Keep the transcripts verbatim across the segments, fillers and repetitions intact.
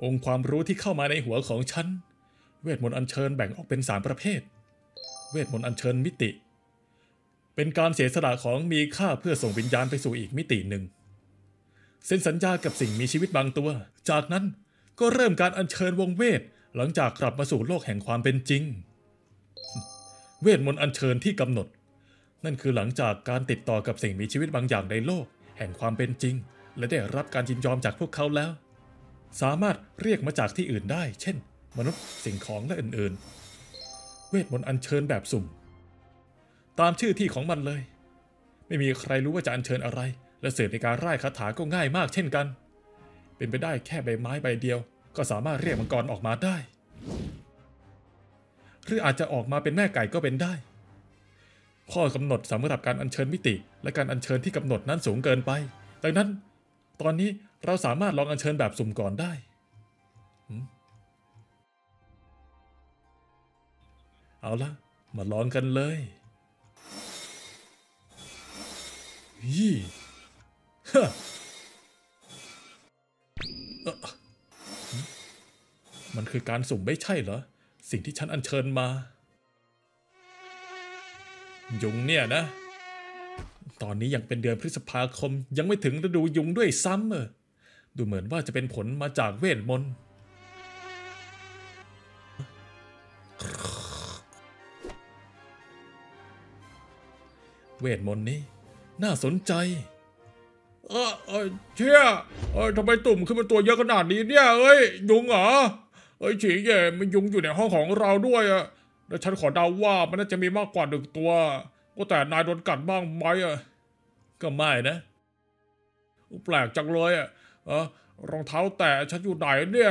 องค์ความรู้ที่เข้ามาในหัวของฉันเวทมนต์อัญเชิญแบ่งออกเป็นสามประเภทเวทมนต์อัญเชิญมิติเป็นการเสียสละของมีค่าเพื่อส่งวิญญาณไปสู่อีกมิติหนึ่งเซ็นสัญญากับสิ่งมีชีวิตบางตัวจากนั้นก็เริ่มการอัญเชิญวงเวทหลังจากกลับมาสู่โลกแห่งความเป็นจริงเวทมนต์อัญเชิญที่กำหนดนั่นคือหลังจากการติดต่อกับสิ่งมีชีวิตบางอย่างในโลกแห่งความเป็นจริงและได้รับการยินยอมจากพวกเขาแล้วสามารถเรียกมาจากที่อื่นได้เช่นมนุษย์สิ่งของและอื่นๆเวทมนต์อัญเชิญแบบสุ่มตามชื่อที่ของมันเลยไม่มีใครรู้ว่าจะอัญเชิญอะไรและเสริมในการร่ายคาถาก็ง่ายมากเช่นกันเป็นไปได้แค่ใบไม้ใบเดียวก็สามารถเรียกมังกรออกมาได้หรืออาจจะออกมาเป็นแม่ไก่ก็เป็นได้ข้อกำหนดสำหรับการอัญเชิญมิติและการอัญเชิญที่กำหนดนั้นสูงเกินไปดังนั้นตอนนี้เราสามารถลองอัญเชิญแบบสุ่มก่อนได้เอาละมาลองกันเลยยี่ฮะมันคือการสุ่มไม่ใช่เหรอสิ่งที่ฉันอัญเชิญมายุงเนี่ยนะตอนนี้ยังเป็นเดือนพฤษภาคมยังไม่ถึงฤดูยุงด้วยซ้ำเออดูเหมือนว่าจะเป็นผลมาจากเวทมนต์เวทมนต์นี้น่าสนใจเออเออเชี่ยเออทำไมตุ่มขึ้นเป็นตัวเยอะขนาดนี้เนี่ยเอ้ยยุงเหรอเอ้ยฉีแย่มันยุงอยู่ในห้องของเราด้วยอะแล้วฉันขอเดาว่ามันน่าจะมีมากกว่าหนึ่งตัวก็แต่นายโดนกัดบ้างไหมอะก็ไม่นะแปลกจังเลยอะเออรองเท้าแตะฉันอยู่ไหนเนี่ย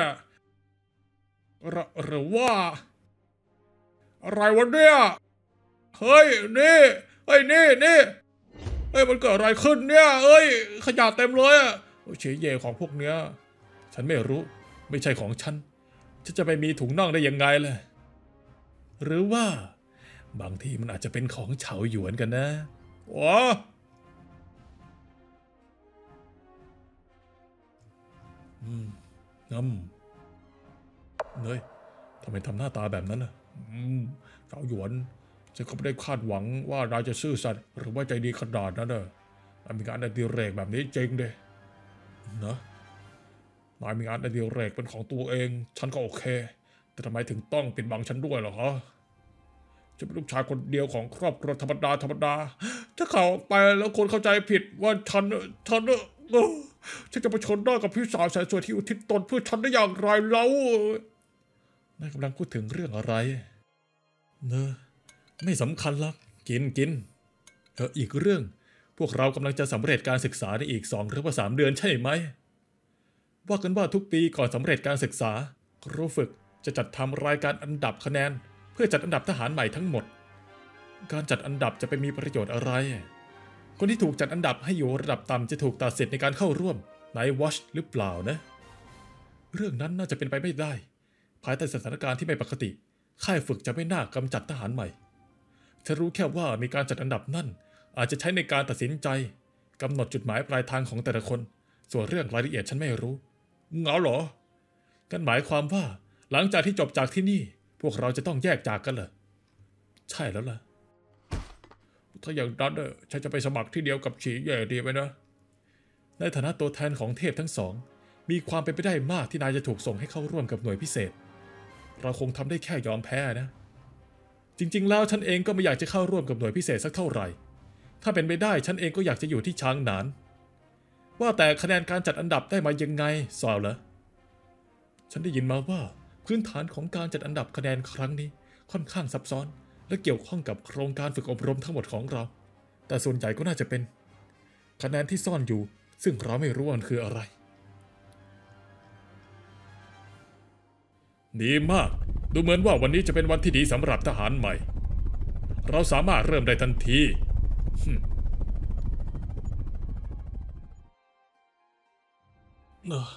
หรือว่าอะไรวะเนี่ยเฮ้ยนี่เฮ้ยนี่นี่เฮ้ยมันเกิดอะไรขึ้นเนี่ยเอ้ยขยะเต็มเลยอะเฉยเย่ของพวกเนี้ยฉันไม่รู้ไม่ใช่ของฉันฉันจะไปมีถุงน่องได้ยังไงล่ะหรือว่าบางทีมันอาจจะเป็นของเฉาหยวนกันนะอ๋ออืมงั้มเฮ้ยทำไมทำหน้าตาแบบนั้นน่ะอืมเฉาหยวนฉันก็ไม่ได้คาดหวังว่านายจะซื่อสัตย์หรือว่าใจดีขนาดนั้นเนอะนายมีงานอดิเรกแบบนี้จริงเด้นะนายมีงานอดิเรกเป็นของตัวเองฉันก็โอเคแต่ทำไมถึงต้องปิดบังฉันด้วยเหรอฮะฉันเป็นลูกชายคนเดียวของครอบครัวธรรมดาธรรมดาถ้าเขาไปแล้วคนเข้าใจผิดว่าฉันฉันฉันจะไปชนหน้ากับพี่สาวแสนสวยที่อุทิศตนเพื่อฉันได้อย่างไรเล่านายกำลังพูดถึงเรื่องอะไรเนอะไม่สำคัญหรอกกินกินเอออีกเรื่องพวกเรากำลังจะสำเร็จการศึกษาในอีกสองหรือว่าสามเดือนใช่ไหมว่ากันว่าทุกปีก่อนสำเร็จการศึกษาครูฝึกจะจัดทำรายการอันดับคะแนนเพื่อจัดอันดับทหารใหม่ทั้งหมดการจัดอันดับจะไปมีประโยชน์อะไรคนที่ถูกจัดอันดับให้อยู่ระดับต่ำจะถูกตัดสิทธิ์ในการเข้าร่วมไนท์วอชหรือเปล่านะเรื่องนั้นน่าจะเป็นไปไม่ได้ภายใต้สถานการณ์ที่ไม่ปกติค่ายฝึกจะไม่น่ากำจัดทหารใหม่ฉันรู้แค่ว่ามีการจัดอันดับนั่นอาจจะใช้ในการตัดสินใจกำหนดจุดหมายปลายทางของแต่ละคนส่วนเรื่องรายละเอียดฉันไม่รู้เหงาเหรอกันหมายความว่าหลังจากที่จบจากที่นี่พวกเราจะต้องแยกจากกันเหรอใช่แล้วล่ะถ้าอย่างนั้นเออฉันจะไปสมัครที่เดียวกับฉีแย่ดีไหมนะในฐานะตัวแทนของเทพทั้งสองมีความเป็นไปได้มากที่นายจะถูกส่งให้เข้าร่วมกับหน่วยพิเศษเราคงทำได้แค่ยอมแพ้นะจริงๆแล้วฉันเองก็ไม่อยากจะเข้าร่วมกับหน่วยพิเศษสักเท่าไหร่ถ้าเป็นไปได้ฉันเองก็อยากจะอยู่ที่ช้างหนานว่าแต่คะแนนการจัดอันดับได้มายังไงสาวเหรอฉันได้ยินมาว่าพื้นฐานของการจัดอันดับคะแนนครั้งนี้ค่อนข้างซับซ้อนและเกี่ยวข้องกับโครงการฝึกอบรมทั้งหมดของเราแต่ส่วนใหญ่ก็น่าจะเป็นคะแนนที่ซ่อนอยู่ซึ่งเราไม่รู้ว่ามันคืออะไรดีมากดูเหมือนว่าวันนี้จะเป็นวันที่ดีสำหรับทหารใหม่เราสามารถเริ่มได้ทันทีเนอะ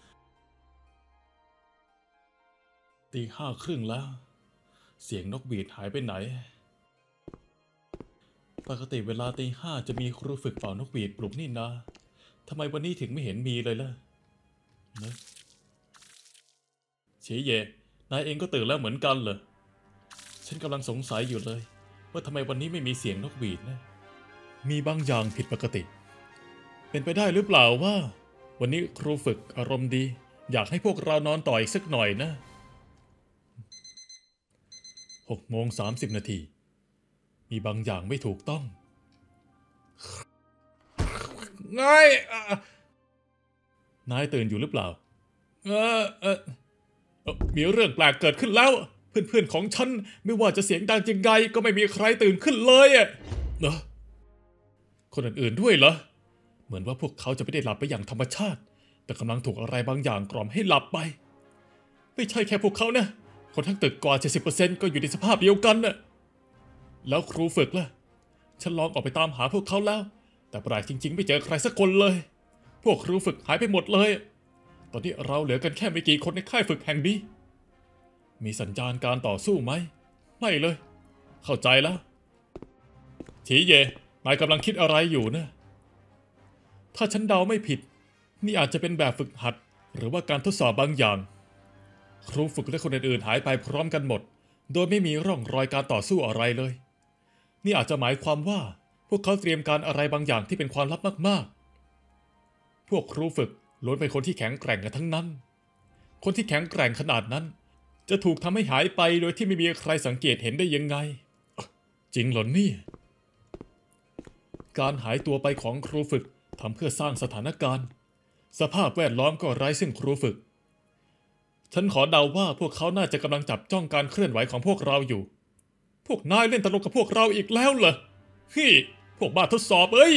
ตีห้าครึ่งแล้วเสียงนกหวีดหายไปไหนปกติเวลาตีห้าจะมีครูฝึกเป่านกหวีดปลุกนี่นะทำไมวันนี้ถึงไม่เห็นมีเลยล่ะนะเฉยเย่นายเองก็ตื่นแล้วเหมือนกันเหรอฉันกำลังสงสัยอยู่เลยว่าทำไมวันนี้ไม่มีเสียงนกหวีดนะมีบางอย่างผิดปกติเป็นไปได้หรือเปล่าว่าวันนี้ครูฝึกอารมณ์ดีอยากให้พวกเรานอนต่ออีกสักหน่อยนะหกโมงสามสิบนาทีมีบางอย่างไม่ถูกต้องไงนายตื่นอยู่หรือเปล่าเออเออมีเรื่องแปลกเกิดขึ้นแล้วเพื่อนๆของฉันไม่ว่าจะเสียงดังยังไงก็ไม่มีใครตื่นขึ้นเลยอ่ะเหรอคนอื่นๆด้วยเหรอเหมือนว่าพวกเขาจะไม่ได้หลับไปอย่างธรรมชาติแต่กำลังถูกอะไรบางอย่างกล่อมให้หลับไปไม่ใช่แค่พวกเขานะคนทั้งตึกกว่า เจ็ดสิบเปอร์เซ็นต์ ก็อยู่ในสภาพเดียวกันน่ะแล้วครูฝึกล่ะฉันลองออกไปตามหาพวกเขาแล้วแต่แปลกจริงๆไม่เจอใครสักคนเลยพวกครูฝึกหายไปหมดเลยตอนนี้เราเหลือกันแค่ไม่กี่คนในค่ายฝึกแห่งนี้มีสัญญาณการต่อสู้ไหมไม่เลยเข้าใจแล้วฉีเย่นายกำลังคิดอะไรอยู่นะถ้าฉันเดาไม่ผิดนี่อาจจะเป็นแบบฝึกหัดหรือว่าการทดสอบบางอย่างครูฝึกและคนอื่นๆหายไปพร้อมกันหมดโดยไม่มีร่องรอยการต่อสู้อะไรเลยนี่อาจจะหมายความว่าพวกเขาเตรียมการอะไรบางอย่างที่เป็นความลับมากๆพวกครูฝึกล้วนเป็นคนที่แข็งแกร่งกันทั้งนั้นคนที่แข็งแกร่งขนาดนั้นจะถูกทำให้หายไปโดยที่ไม่มีใครสังเกตเห็นได้ยังไงจริงเหรอนี่การหายตัวไปของครูฝึกทำเพื่อสร้างสถานการณ์สภาพแวดล้อมก็ไร้ซึ่งครูฝึกฉันขอเดาว่าพวกเขาน่าจะกำลังจับจ้องการเคลื่อนไหวของพวกเราอยู่พวกนายเล่นตลกกับพวกเราอีกแล้วเหรอฮี่พวกบ้าทดสอบเอ้ย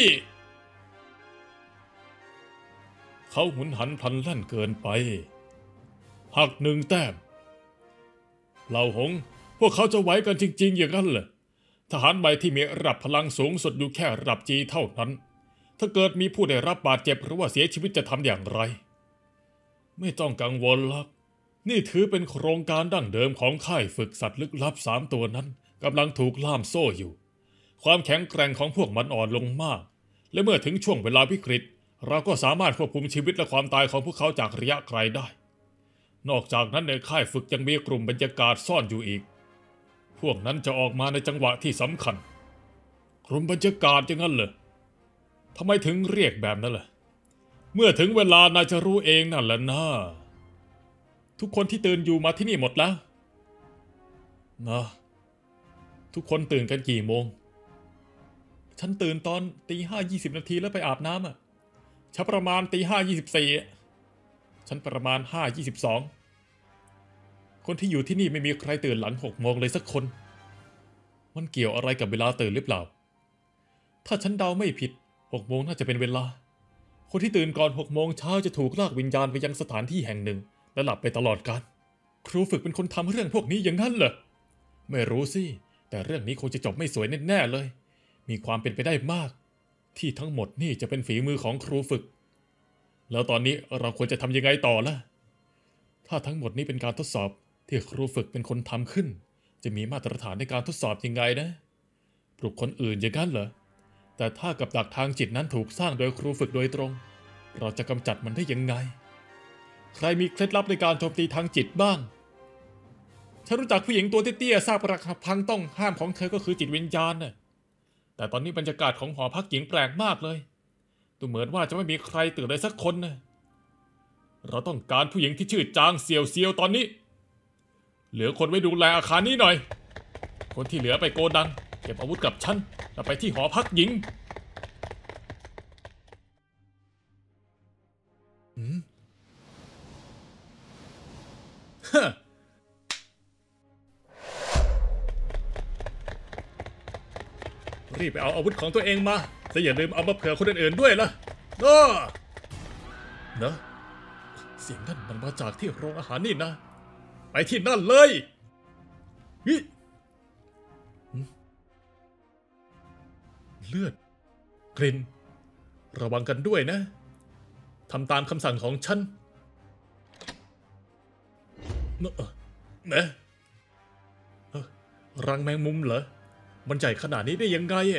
เขาหุนหันพลันแล่นเกินไปหักหนึ่งแต้มเหล่าหงพวกเขาจะไหวกันจริงๆอย่างนั้นเหรอทหารใหม่ที่มีระดับพลังสูงสุดอยู่แค่ระดับจีเท่านั้นถ้าเกิดมีผู้ได้รับบาดเจ็บหรือว่าเสียชีวิตจะทำอย่างไรไม่ต้องกังวลหรอกนี่ถือเป็นโครงการดั้งเดิมของค่ายฝึกสัตว์ลึกลับสามตัวนั้นกำลังถูกล่ามโซ่อยู่ความแข็งแกร่งของพวกมันอ่อนลงมากและเมื่อถึงช่วงเวลาวิกฤตเราก็สามารถควบคุมชีวิตและความตายของพวกเขาจากระยะไกลได้นอกจากนั้นในค่ายฝึกยังมีกลุ่มบรรยากาศซ่อนอยู่อีกพวกนั้นจะออกมาในจังหวะที่สำคัญกลุ่มบรรยากาศอย่างนั้นเหรอทำไมถึงเรียกแบบนั้นล่ะเมื่อถึงเวลานายจะรู้เองนั่นแหละนะทุกคนที่ตื่นอยู่มาที่นี่หมดแล้วนะทุกคนตื่นกันกี่โมงฉันตื่นตอนตีห้ายี่สิบนาทีแล้วไปอาบน้ำอ่ะฉันประมาณตีห้ายี่สิบสี่ฉันประมาณห้ายี่สิบสองคนที่อยู่ที่นี่ไม่มีใครตื่นหลังหกโมงเลยสักคนมันเกี่ยวอะไรกับเวลาตื่นหรือเปล่าถ้าฉันเดาไม่ผิดหกโมงน่าจะเป็นเวลาคนที่ตื่นก่อนหกโมงเช้าจะถูกลากวิญญาณไปยังสถานที่แห่งหนึ่งและหลับไปตลอดกาลครูฝึกเป็นคนทำเรื่องพวกนี้อย่างนั้นเหรอไม่รู้สิแต่เรื่องนี้คงจะจบไม่สวยแน่ๆเลยมีความเป็นไปได้มากที่ทั้งหมดนี่จะเป็นฝีมือของครูฝึกแล้วตอนนี้เราควรจะทำยังไงต่อล่ะถ้าทั้งหมดนี้เป็นการทดสอบที่ครูฝึกเป็นคนทำขึ้นจะมีมาตรฐานในการทดสอบยังไงนะปลุกคนอื่นอย่างนั้นเหรอแต่ถ้ากับดักทางจิตนั้นถูกสร้างโดยครูฝึกโดยตรงเราจะกำจัดมันได้ยังไงใครมีเคล็ดลับในการโจมตีทางจิตบ้างฉันรู้จักผู้หญิงตัวเตี้ยๆทราบประพังต้องห้ามของเธอก็คือจิตวิญญาณน่ะแต่ตอนนี้บรรยากาศของหอพักหญิงแปลกมากเลยดูเหมือนว่าจะไม่มีใครตื่นเลยสักคนนะเราต้องการผู้หญิงที่ชื่อจางเซียวเซียวตอนนี้เหลือคนไว้ดูแลอาคารนี้หน่อยคนที่เหลือไปโกดังเก็บอาวุธกับฉันแล้วไปที่หอพักหญิงอืมฮะรีบไปเอาอาวุธของตัวเองมาและอย่าลืมเอามาเผื่อคนอื่นๆด้วยล่ะเออเนอะเสียงนั่นมันมาจากที่โรงอาหารนี่นะไปที่นั่นเลยฮิเลือดกลิ่นระวังกันด้วยนะทำตามคำสั่งของฉันเนอะเนะรังแมงมุมเหรอมันใหญ่ขนาดนี้ได้ยังไงอ่ะ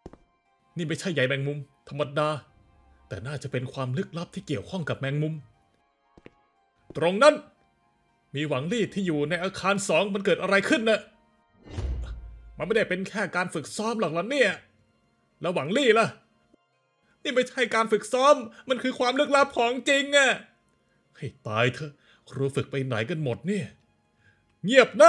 นี่ไม่ใช่ใยแมงมุมธรรมดาแต่น่าจะเป็นความลึกลับที่เกี่ยวข้องกับแมงมุมตรงนั้นมีหวังลี่ที่อยู่ในอาคารสองมันเกิดอะไรขึ้นนะมันไม่ได้เป็นแค่การฝึกซ้อมหรอกล่ะเนี่ยแล้วหวังลี่ล่ะนี่ไม่ใช่การฝึกซ้อมมันคือความลึกลับของจริงอะให้ตายเถอะครูฝึกไปไหนกันหมดเนี่ยเงียบหน้า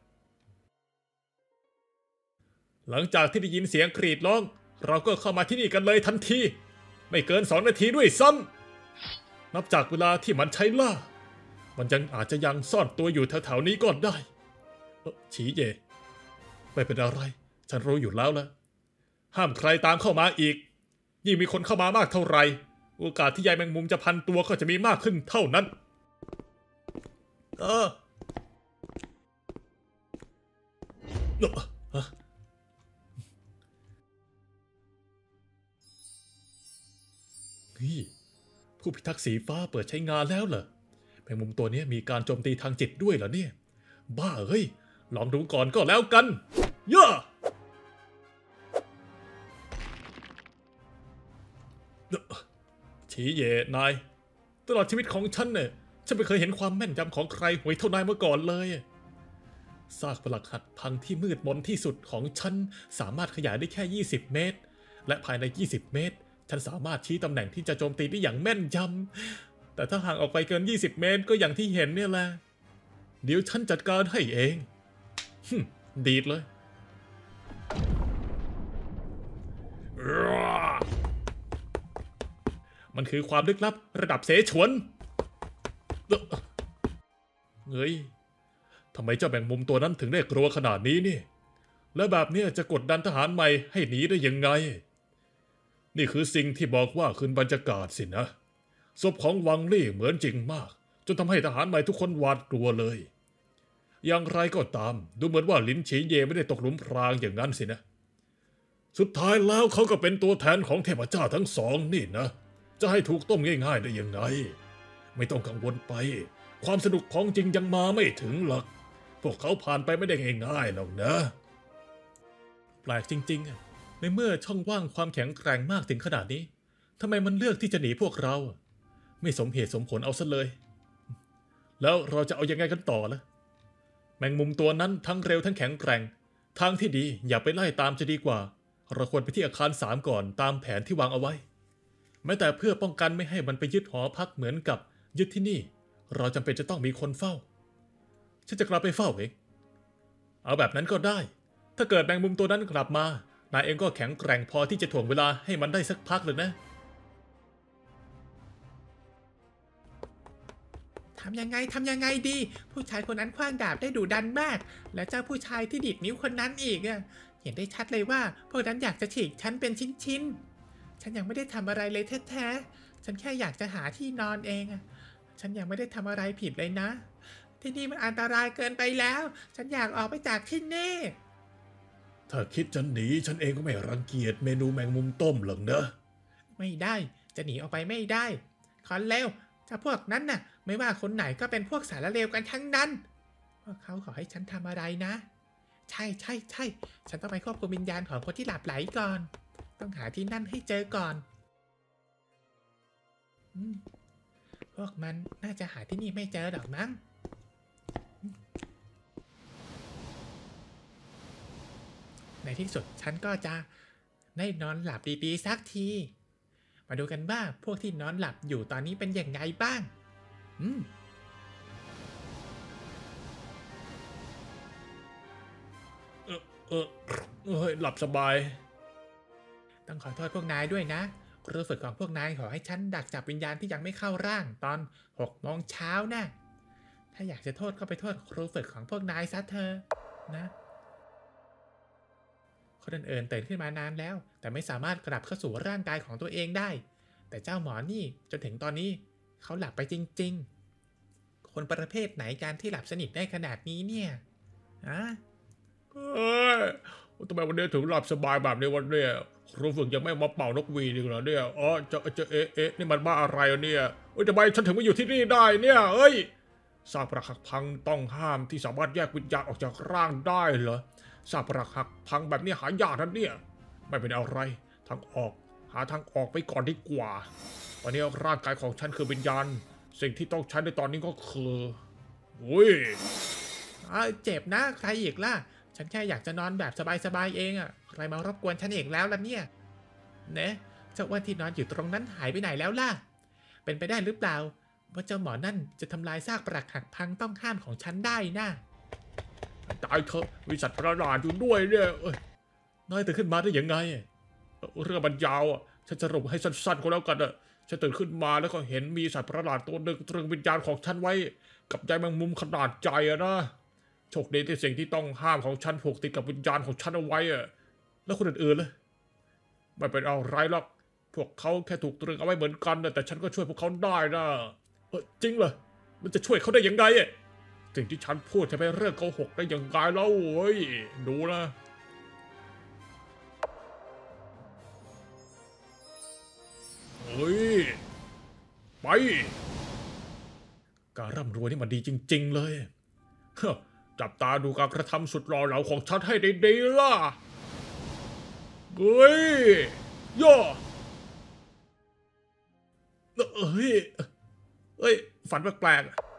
หลังจากที่ได้ยินเสียงกรีดร้องเราก็เข้ามาที่นี่กันเลยทันทีไม่เกินสองนาทีด้วยซ้ำนับจากเวลาที่มันใช้ล่ามันยังอาจจะยังซ่อนตัวอยู่แถวๆนี้ก็ได้ฉีเย่ไม่เป็นอะไรฉันรู้อยู่แล้วละห้ามใครตามเข้ามาอีกยิ่งมีคนเข้ามามากเท่าไหร่โอกาสที่ยายแมงมุมจะพันตัวก็จะมีมากขึ้นเท่านั้นเออนี่ผู้พิทักษ์สีฟ้าเปิดใช้งานแล้วเหรอแมงมุมตัวนี้มีการโจมตีทางจิตด้วยเหรอเนี่ยบ้าเฮ้ยลองดูก่อนก็แล้วกันย่าฉีเย่นายตลอดชีวิตของฉันเนี่ยฉันไม่เคยเห็นความแม่นยำของใครห่วยเท่านายมาก่อนเลยซากปรักหักพังที่มืดมนที่สุดของฉันสามารถขยายได้แค่ยี่สิบเมตรและภายในยี่สิบเมตรฉันสามารถชี้ตำแหน่งที่จะโจมตีได้อย่างแม่นยำแต่ถ้าห่างออกไปเกินยี่สิบเมตรก็อย่างที่เห็นเนี่ยแหละเดี๋ยวฉันจัดการให้เองดีดเลยมันคือความลึกลับระดับเสฉวนเฮ้ยทำไมเจ้าแบ่งมุมตัวนั้นถึงได้กลัวขนาดนี้นี่แล้วแบบนี้จะกดดันทหารใหม่ให้หนีได้ยังไงนี่คือสิ่งที่บอกว่าคืนบรรยากาศสินะศพของวังลี่เหมือนจริงมากจนทำให้ทหารใหม่ทุกคนหวาดกลัวเลยอย่างไรก็ตามดูเหมือนว่าลินฉีเย่ไม่ได้ตกหลุมพรางอย่างนั้นสินะสุดท้ายแล้วเขาก็เป็นตัวแทนของเทพเจ้าทั้งสองนี่นะจะให้ถูกต้มง่ายๆได้ยังไงไม่ต้องกังวลไปความสนุกของจริงยังมาไม่ถึงหรอกพวกเขาผ่านไปไม่ได้ง่ายๆหรอกนะแปลกจริงๆในเมื่อช่องว่างความแข็งแกร่งมากถึงขนาดนี้ทำไมมันเลือกที่จะหนีพวกเราไม่สมเหตุสมผลเอาซะเลยแล้วเราจะเอายังไงกันต่อล่ะแมงมุมตัวนั้นทั้งเร็วทั้งแข็งแกร่งทางที่ดีอย่าไปไล่ตามจะดีกว่าเราควรไปที่อาคารสามก่อนตามแผนที่วางเอาไว้แม้แต่เพื่อป้องกันไม่ให้มันไปยึดหอพักเหมือนกับยึดที่นี่เราจำเป็นจะต้องมีคนเฝ้าฉันจะกลับไปเฝ้าเองเอาแบบนั้นก็ได้ถ้าเกิดแมงมุมตัวนั้นกลับมานายเองก็แข็งแกร่งพอที่จะถ่วงเวลาให้มันได้สักพักเลยนะทำยังไงทำยังไงดีผู้ชายคนนั้นขว้างดาบได้ดุดันมากและเจ้าผู้ชายที่ดีดนิ้วคนนั้นอีกอ่ะเห็นได้ชัดเลยว่าพวกนั้นอยากจะฉีกฉันเป็นชิ้นๆฉันยังไม่ได้ทำอะไรเลยแท้ๆฉันแค่อยากจะหาที่นอนเองอ่ะฉันยังไม่ได้ทำอะไรผิดเลยนะที่นี่มันอันตรายเกินไปแล้วฉันอยากออกไปจากที่นี่ถ้าคิดจะหนีฉันเองก็ไม่รังเกียจเมนูแมงมุมต้มหรอกนะไม่ได้จะหนีออกไปไม่ได้ขอเร็วถ้าพวกนั้นน่ะไม่ว่าคนไหนก็เป็นพวกสารเลวกันทั้งนั้นพวกเขาขอให้ฉันทำอะไรนะใช่ใช่ใช่ฉันต้องไปควบคุมวิญญาณของคนที่หลับไหลก่อนต้องหาที่นั่นให้เจอก่อนอืมพวกมันน่าจะหาที่นี่ไม่เจอหรอกมั้งในที่สุดฉันก็จะได้นอนหลับดีๆสักทีมาดูกันว่าพวกที่นอนหลับอยู่ตอนนี้เป็นอย่างไงบ้างอืมเออเออเฮ้ยหลับสบายต้องขอโทษพวกนายด้วยนะครูฝึกของพวกนายขอให้ฉันดักจับวิญญาณที่ยังไม่เข้าร่างตอนหกโมงเช้านะถ้าอยากจะโทษก็ไปโทษครูฝึกของพวกนายซะเธอนะคนอื่นๆตื่นขึ้นมานานแล้วแต่ไม่สามารถกลับเข้าสู่ร่างกายของตัวเองได้แต่เจ้าหมอนี่จนถึงตอนนี้เขาหลับไปจริงๆคนประเภทไหนการที่หลับสนิทได้ขนาดนี้เนี่ยอะเอ้ยทำไมวันนี้ถึงหลับสบายแบบนี้วันนี้ครูฝึกยังไม่มาเป่านกหวีดอีกเหรอเนี่ยอ๋อจะจะเอ๊ะเอ๊ะนี่มันบ้าอะไรเนี่ยเอ้ยทำไมฉันถึงมาอยู่ที่นี่ได้เนี่ยเอ้ยซากปรักหักพังต้องห้ามที่สามารถแยกวิญญาณออกจากร่างได้เหรอซากปรักหักพังแบบนี้หายากนะเนี่ยไม่เป็นอะไรทางออกหาทางออกไปก่อนดีกว่าตอนนี้ร่างกายของฉันคือวิญญาณสิ่งที่ต้องใช้ในตอนนี้ก็คืออุ้ยอ๋อเจ็บนะใครอีกล่ะฉันแค่อยากจะนอนแบบสบายๆเองอะใครมารบกวนฉันเองแล้วล่ะเนี่ยเนะเจ้าอ้วนที่นอนอยู่ตรงนั้นหายไปไหนแล้วล่ะเป็นไปได้หรือเปล่าว่าเจ้าหมอนั่นจะทำลายซากปรักหักพังต้องห้ามของฉันได้นะตายเถอะมีสัตว์ประหลาดอยู่ด้วยเนี่ยเอ้ยนายตื่นขึ้นมาได้ยังไงเรื่องมันยาวอ่ะฉันจะสรุปให้สั้นๆก็แล้วกันอ่ะฉันตื่นขึ้นมาแล้วก็เห็นมีสัตว์ประหลาดตัวหนึ่งตรึงวิญญาณของฉันไว้กับใยแมงมุมขนาดใหญ่อะนะโชคดีที่สิ่งที่ต้องห้ามของฉันผูกติดกับวิญญาณของฉันเอาไว้อะแล้วคนอื่นๆล่ะไม่เป็นอะไรหรอกพวกเขาแค่ถูกตรึงเอาไว้เหมือนกันนะแต่ฉันก็ช่วยพวกเขาได้นะเออจริงเหรอมันจะช่วยเขาได้ยังไงอ่ะสิ่งที่ฉันพูดจะเป็นเรื่องโกหกได้ยังไงเล่าเว้ยดูนะเฮ้ยไปการร่ำรวยนี่มันดีจริงๆเลยจับตาดูการกระทำสุดหล่อเหลาของฉันให้ดีๆล่ะเฮ้ยย่อเฮ้ยเฮ้ยฝันแปลก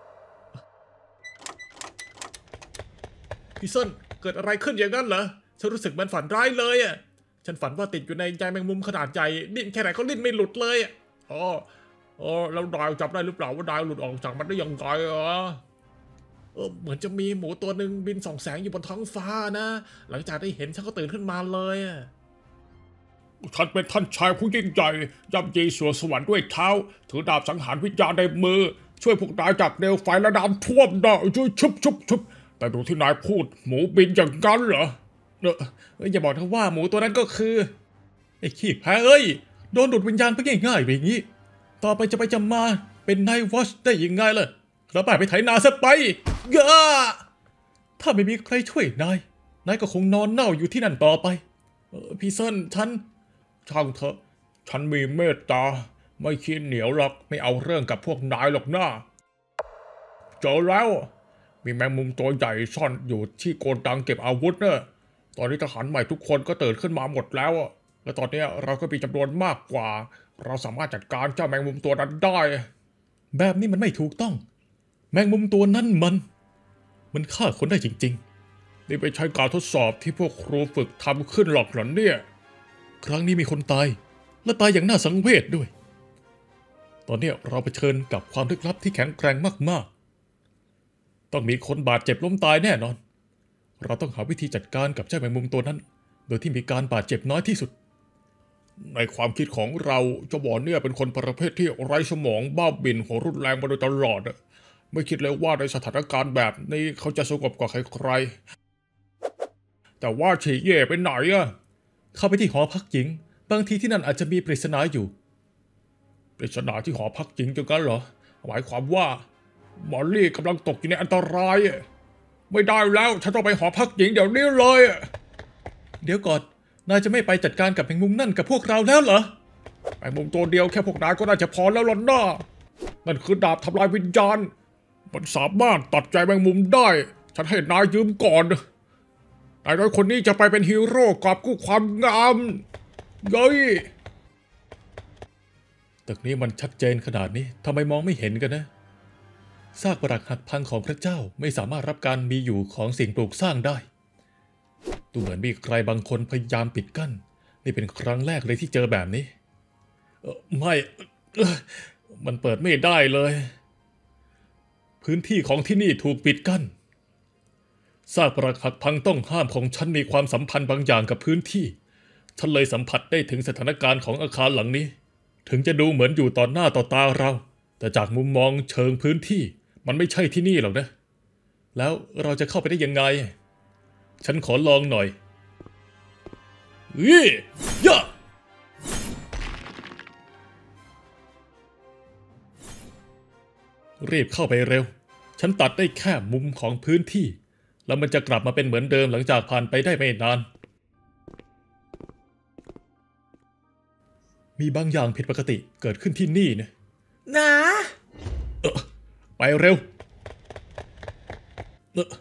ๆพี่ส้นเกิดอะไรขึ้นอย่างนั้นเหรอฉันรู้สึกมันฝันร้ายเลยอ่ะฉันฝันว่าติดอยู่ในใยแมงมุมขนาดใหญ่ดิ้นแค่ไหนก็ดิ้นไม่หลุดเลยอ่ะอ๋ออ๋อแล้วดาวจับได้หรือเปล่าว่าดาวหลุดออกจากมันได้ยังไงอ่ะเออเหมือนจะมีหมูตัวหนึ่งบินส่องแสงอยู่บนท้องฟ้านะหลังจากได้เห็นฉันก็ตื่นขึ้นมาเลยอ่ะฉันเป็นท่านชายผู้ยิ่งใหญ่ย่ำยีสวงสวรรค์ด้วยเท้าถือดาบสังหารวิญญาณในมือช่วยพวกนายจากเปลวไฟและน้ำท่วมได้ช่วยชุบชุบชุบแต่ดูที่นายพูดหมูบินอย่างนั้นเหรอเอออย่าบอกนะว่าหมูตัวนั้นก็คือไอ้ขี้แพ้เอ้ยโดนดูดวิญญาณไปง่ายๆแบบนี้ต่อไปจะไปจะมาเป็นไนท์วอชได้ยังไงล่ะแล้วไปไปไถนาซะไปย่าถ้าไม่มีใครช่วยนายนายก็คงนอนเน่าอยู่ที่นั่นต่อไปเออพี่เซินฉันช่างเถอะฉันมีเมตตาไม่คิดเหนียวหรอกไม่เอาเรื่องกับพวกนายหรอกนะเจอแล้วมีแมงมุมตัวใหญ่ซ่อนอยู่ที่โกดังเก็บอาวุธเนอะตอนนี้ทหารใหม่ทุกคนก็ตื่นขึ้นมาหมดแล้วและตอนนี้เราก็มีจำนวนมากกว่าเราสามารถจัดการเจ้าแมงมุมตัวนั้นได้แบบนี้มันไม่ถูกต้องแมงมุมตัวนั้นมันมันฆ่าคนได้จริงๆนี่ไม่ใช่การทดสอบที่พวกครูฝึกทำขึ้นหรอกหรอเนี่ยครั้งนี้มีคนตายและตายอย่างน่าสังเวชด้วยตอนนี้เราเผชิญกับความลึกลับที่แข็งแกร่งมากๆต้องมีคนบาดเจ็บล้มตายแน่นอนเราต้องหาวิธีจัดการกับเจ้าแมงมุมตัวนั้นโดยที่มีการบาดเจ็บน้อยที่สุดในความคิดของเราเจ้าบอลเนี่ยเป็นคนประเภทที่ไร้สมองบ้าบินหัวรุนแรงมาโดยตลอดไม่คิดเลยว่าในสถานการณ์แบบนี้เขาจะสงบกว่าใครๆแต่ว่าฉีเย่ไปไหนอะเข้าไปที่หอพักหญิงบางทีที่นั่นอาจจะมีปริศนาอยู่ปริศนาที่หอพักหญิงจังกันเหรอหมายความว่ามอลลี่กำลังตกอยู่ในอันตรายไม่ได้แล้วฉันต้องไปหอพักหญิงเดี๋ยวนี้เลยเดี๋ยวก่อนนายจะไม่ไปจัดการกับแมงมุมนั่นกับพวกเราแล้วเหรอแมงมุมตัวเดียวแค่พวกนายก็น่าจะพอแล้วล่ะนะนั่นคือดาบทำลายวิญญาณมันสามารถตัดใจแมงมุมได้ฉันให้นายยืมก่อนนายน้อยคนนี้จะไปเป็นฮีโร่กอบกู้ความงามเย้ยตึกนี้มันชัดเจนขนาดนี้ทำไมมองไม่เห็นกันนะซากปรักหักพังของพระเจ้าไม่สามารถรับการมีอยู่ของสิ่งปลูกสร้างได้ดูเหมือนมีใครบางคนพยายามปิดกั้นนี่เป็นครั้งแรกเลยที่เจอแบบนี้เออไม่เออมันเปิดไม่ได้เลยพื้นที่ของที่นี่ถูกปิดกั้นซากปรักหักพังต้องห้ามของฉันมีความสัมพันธ์บางอย่างกับพื้นที่ฉันเลยสัมผัสได้ถึงสถานการณ์ของอาคารหลังนี้ถึงจะดูเหมือนอยู่ต่อหน้าต่อตาเราแต่จากมุมมองเชิงพื้นที่มันไม่ใช่ที่นี่หรอกนะแล้วเราจะเข้าไปได้ยังไงฉันขอลองหน่อยอีย่ารีบเข้าไปเร็วฉันตัดได้แค่มุมของพื้นที่แล้วมันจะกลับมาเป็นเหมือนเดิมหลังจากผ่านไปได้ไม่นานมีบางอย่างผิดปกติเกิดขึ้นที่นี่นะนะเออไปเร็วเออ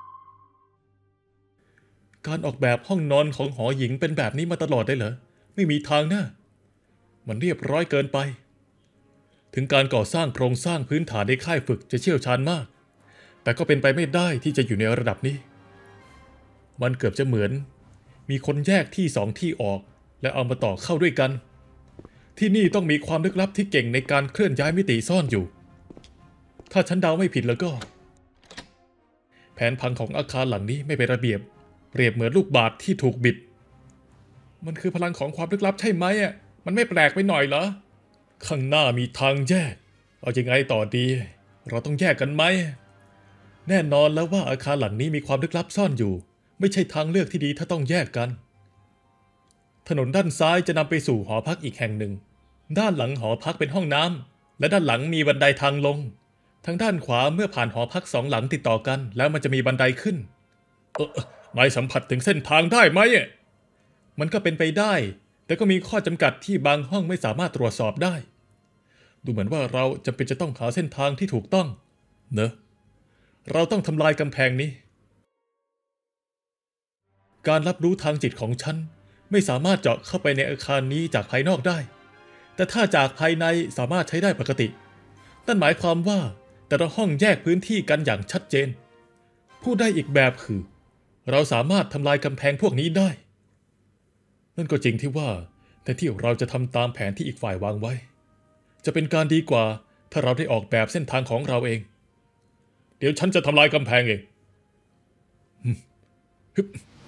การออกแบบห้องนอนของหอหญิงเป็นแบบนี้มาตลอดได้เหรอไม่มีทางนะมันเรียบร้อยเกินไปถึงการก่อสร้างโครงสร้างพื้นฐานในค่ายฝึกจะเชี่ยวชาญมากแต่ก็เป็นไปไม่ได้ที่จะอยู่ในระดับนี้มันเกือบจะเหมือนมีคนแยกที่สองที่ออกและเอามาต่อเข้าด้วยกันที่นี่ต้องมีความลึกลับที่เก่งในการเคลื่อนย้ายมิติซ่อนอยู่ถ้าฉันเดาไม่ผิดแล้วก็แผนพังของอาคารหลังนี้ไม่เป็นระเบียบเปรียบเหมือนลูกบาศก์ที่ถูกบิดมันคือพลังของความลึกลับใช่ไหมอ่ะมันไม่แปลกไปหน่อยเหรอข้างหน้ามีทางแยกเอายังไงต่อดีเราต้องแยกกันไหมแน่นอนแล้วว่าอาคารหลังนี้มีความลึกลับซ่อนอยู่ไม่ใช่ทางเลือกที่ดีถ้าต้องแยกกันถนนด้านซ้ายจะนำไปสู่หอพักอีกแห่งหนึ่งด้านหลังหอพักเป็นห้องน้ำและด้านหลังมีบันไดทางลงทางด้านขวาเมื่อผ่านหอพักสองหลังติดต่อกันแล้วมันจะมีบันไดขึ้นเออนายสัมผัสถึงเส้นทางได้ไหมมันก็เป็นไปได้แต่ก็มีข้อจำกัดที่บางห้องไม่สามารถตรวจสอบได้ดูเหมือนว่าเราจำเป็นจะต้องหาเส้นทางที่ถูกต้องเนอะเราต้องทำลายกำแพงนี้การรับรู้ทางจิตของฉันไม่สามารถเจาะเข้าไปในอาคารนี้จากภายนอกได้แต่ถ้าจากภายในสามารถใช้ได้ปกตินั่นหมายความว่าแต่ละห้องแยกพื้นที่กันอย่างชัดเจนพูดได้อีกแบบคือเราสามารถทำลายกำแพงพวกนี้ได้นั่นก็จริงที่ว่าแต่ที่เราจะทำตามแผนที่อีกฝ่ายวางไว้จะเป็นการดีกว่าถ้าเราได้ออกแบบเส้นทางของเราเองเดี๋ยวฉันจะทำลายกำแพงเองฮึบ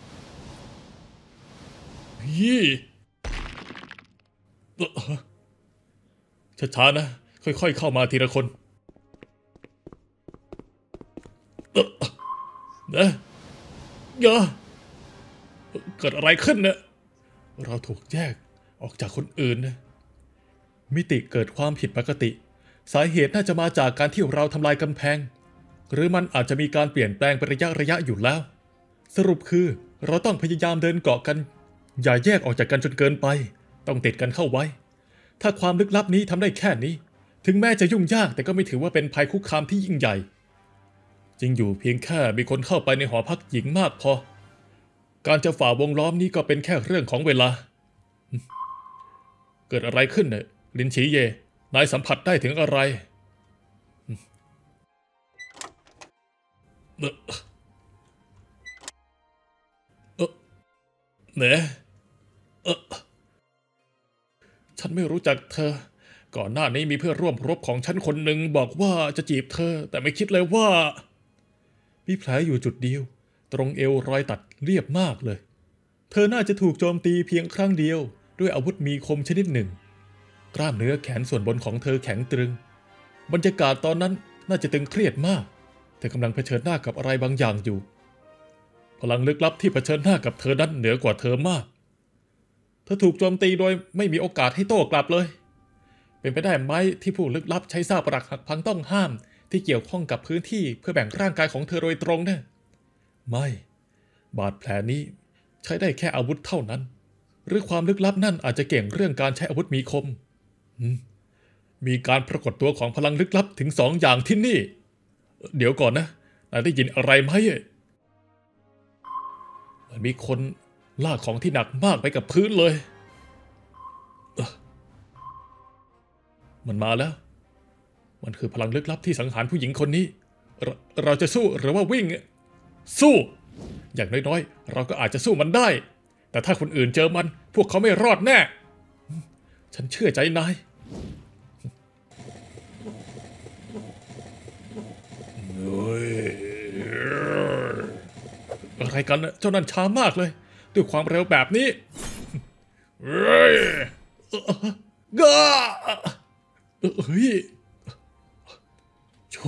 ยี่ช้าๆนะค่อยๆเข้ามาทีละคนนะเยอะเกิดอะไรขึ้นเนี่ยเราถูกแยกออกจากคนอื่นนะมิติเกิดความผิดปกติสาเหตุน่าจะมาจากการที่เราทำลายกำแพงหรือมันอาจจะมีการเปลี่ยนแปลงเป็นระยะระยะอยู่แล้วสรุปคือเราต้องพยายามเดินเกาะกันอย่าแยกออกจากกันจนเกินไปต้องติดกันเข้าไว้ถ้าความลึกลับนี้ทำได้แค่นี้ถึงแม้จะยุ่งยากแต่ก็ไม่ถือว่าเป็นภัยคุกคามที่ยิ่งใหญ่จริงอยู่เพียงแค่มีคนเข้าไปในหอพักหญิงมากพอการจะฝ่าวงล้อมนี้ก็เป็นแค่เรื่องของเวลาเกิดอะไรขึ้นเนี่ยลินฉีเย่นายสัมผัสได้ถึงอะไรเออเออเนี่ยเออฉันไม่รู้จักเธอก่อนหน้านี้มีเพื่อนร่วมรบของฉันคนหนึ่งบอกว่าจะจีบเธอแต่ไม่คิดเลยว่ามีแผลอยู่จุดเดียวตรงเอวรอยตัดเรียบมากเลยเธอน่าจะถูกโจมตีเพียงครั้งเดียวด้วยอาวุธมีคมชนิดหนึ่งกล้ามเนื้อแขนส่วนบนของเธอแข็งตรึงบรรยากาศตอนนั้นน่าจะตึงเครียดมากเธอกำลังเผชิญหน้ากับอะไรบางอย่างอยู่พลังลึกลับที่เผชิญหน้ากับเธอนั้นเหนือกว่าเธอมากเธอถูกโจมตีโดยไม่มีโอกาสให้โต้กลับเลยเป็นไปได้ไหมที่ผู้ลึกลับใช้ซากปรักหักพังต้องห้ามที่เกี่ยวข้องกับพื้นที่เพื่อแบ่งร่างกายของเธอโดยตรงเนี่ยไม่บาดแผลนี้ใช้ได้แค่อาวุธเท่านั้นหรือความลึกลับนั่นอาจจะเก่งเรื่องการใช้อาวุธมีคมมีการปรากฏตัวของพลังลึกลับถึงสองอย่างที่นี่เดี๋ยวก่อนนะนายได้ยินอะไรไหมมันมีคนลากของที่หนักมากไปกับพื้นเลยมันมาแล้วมันคือพลังลึกลับที่สังหารผู้หญิงคนนี้ เรเราจะสู้หรือว่าวิ่งสู้อย่างน้อยๆเราก็อาจจะสู้มันได้แต่ถ้าคนอื่นเจอมันพวกเขาไม่รอดแน่ฉันเชื่อใจนายอะไรกันนะเจ้านั่นช้ามากเลยด้วยความเร็วแบบนี้เฮ้ยก้าเฮ้ยชู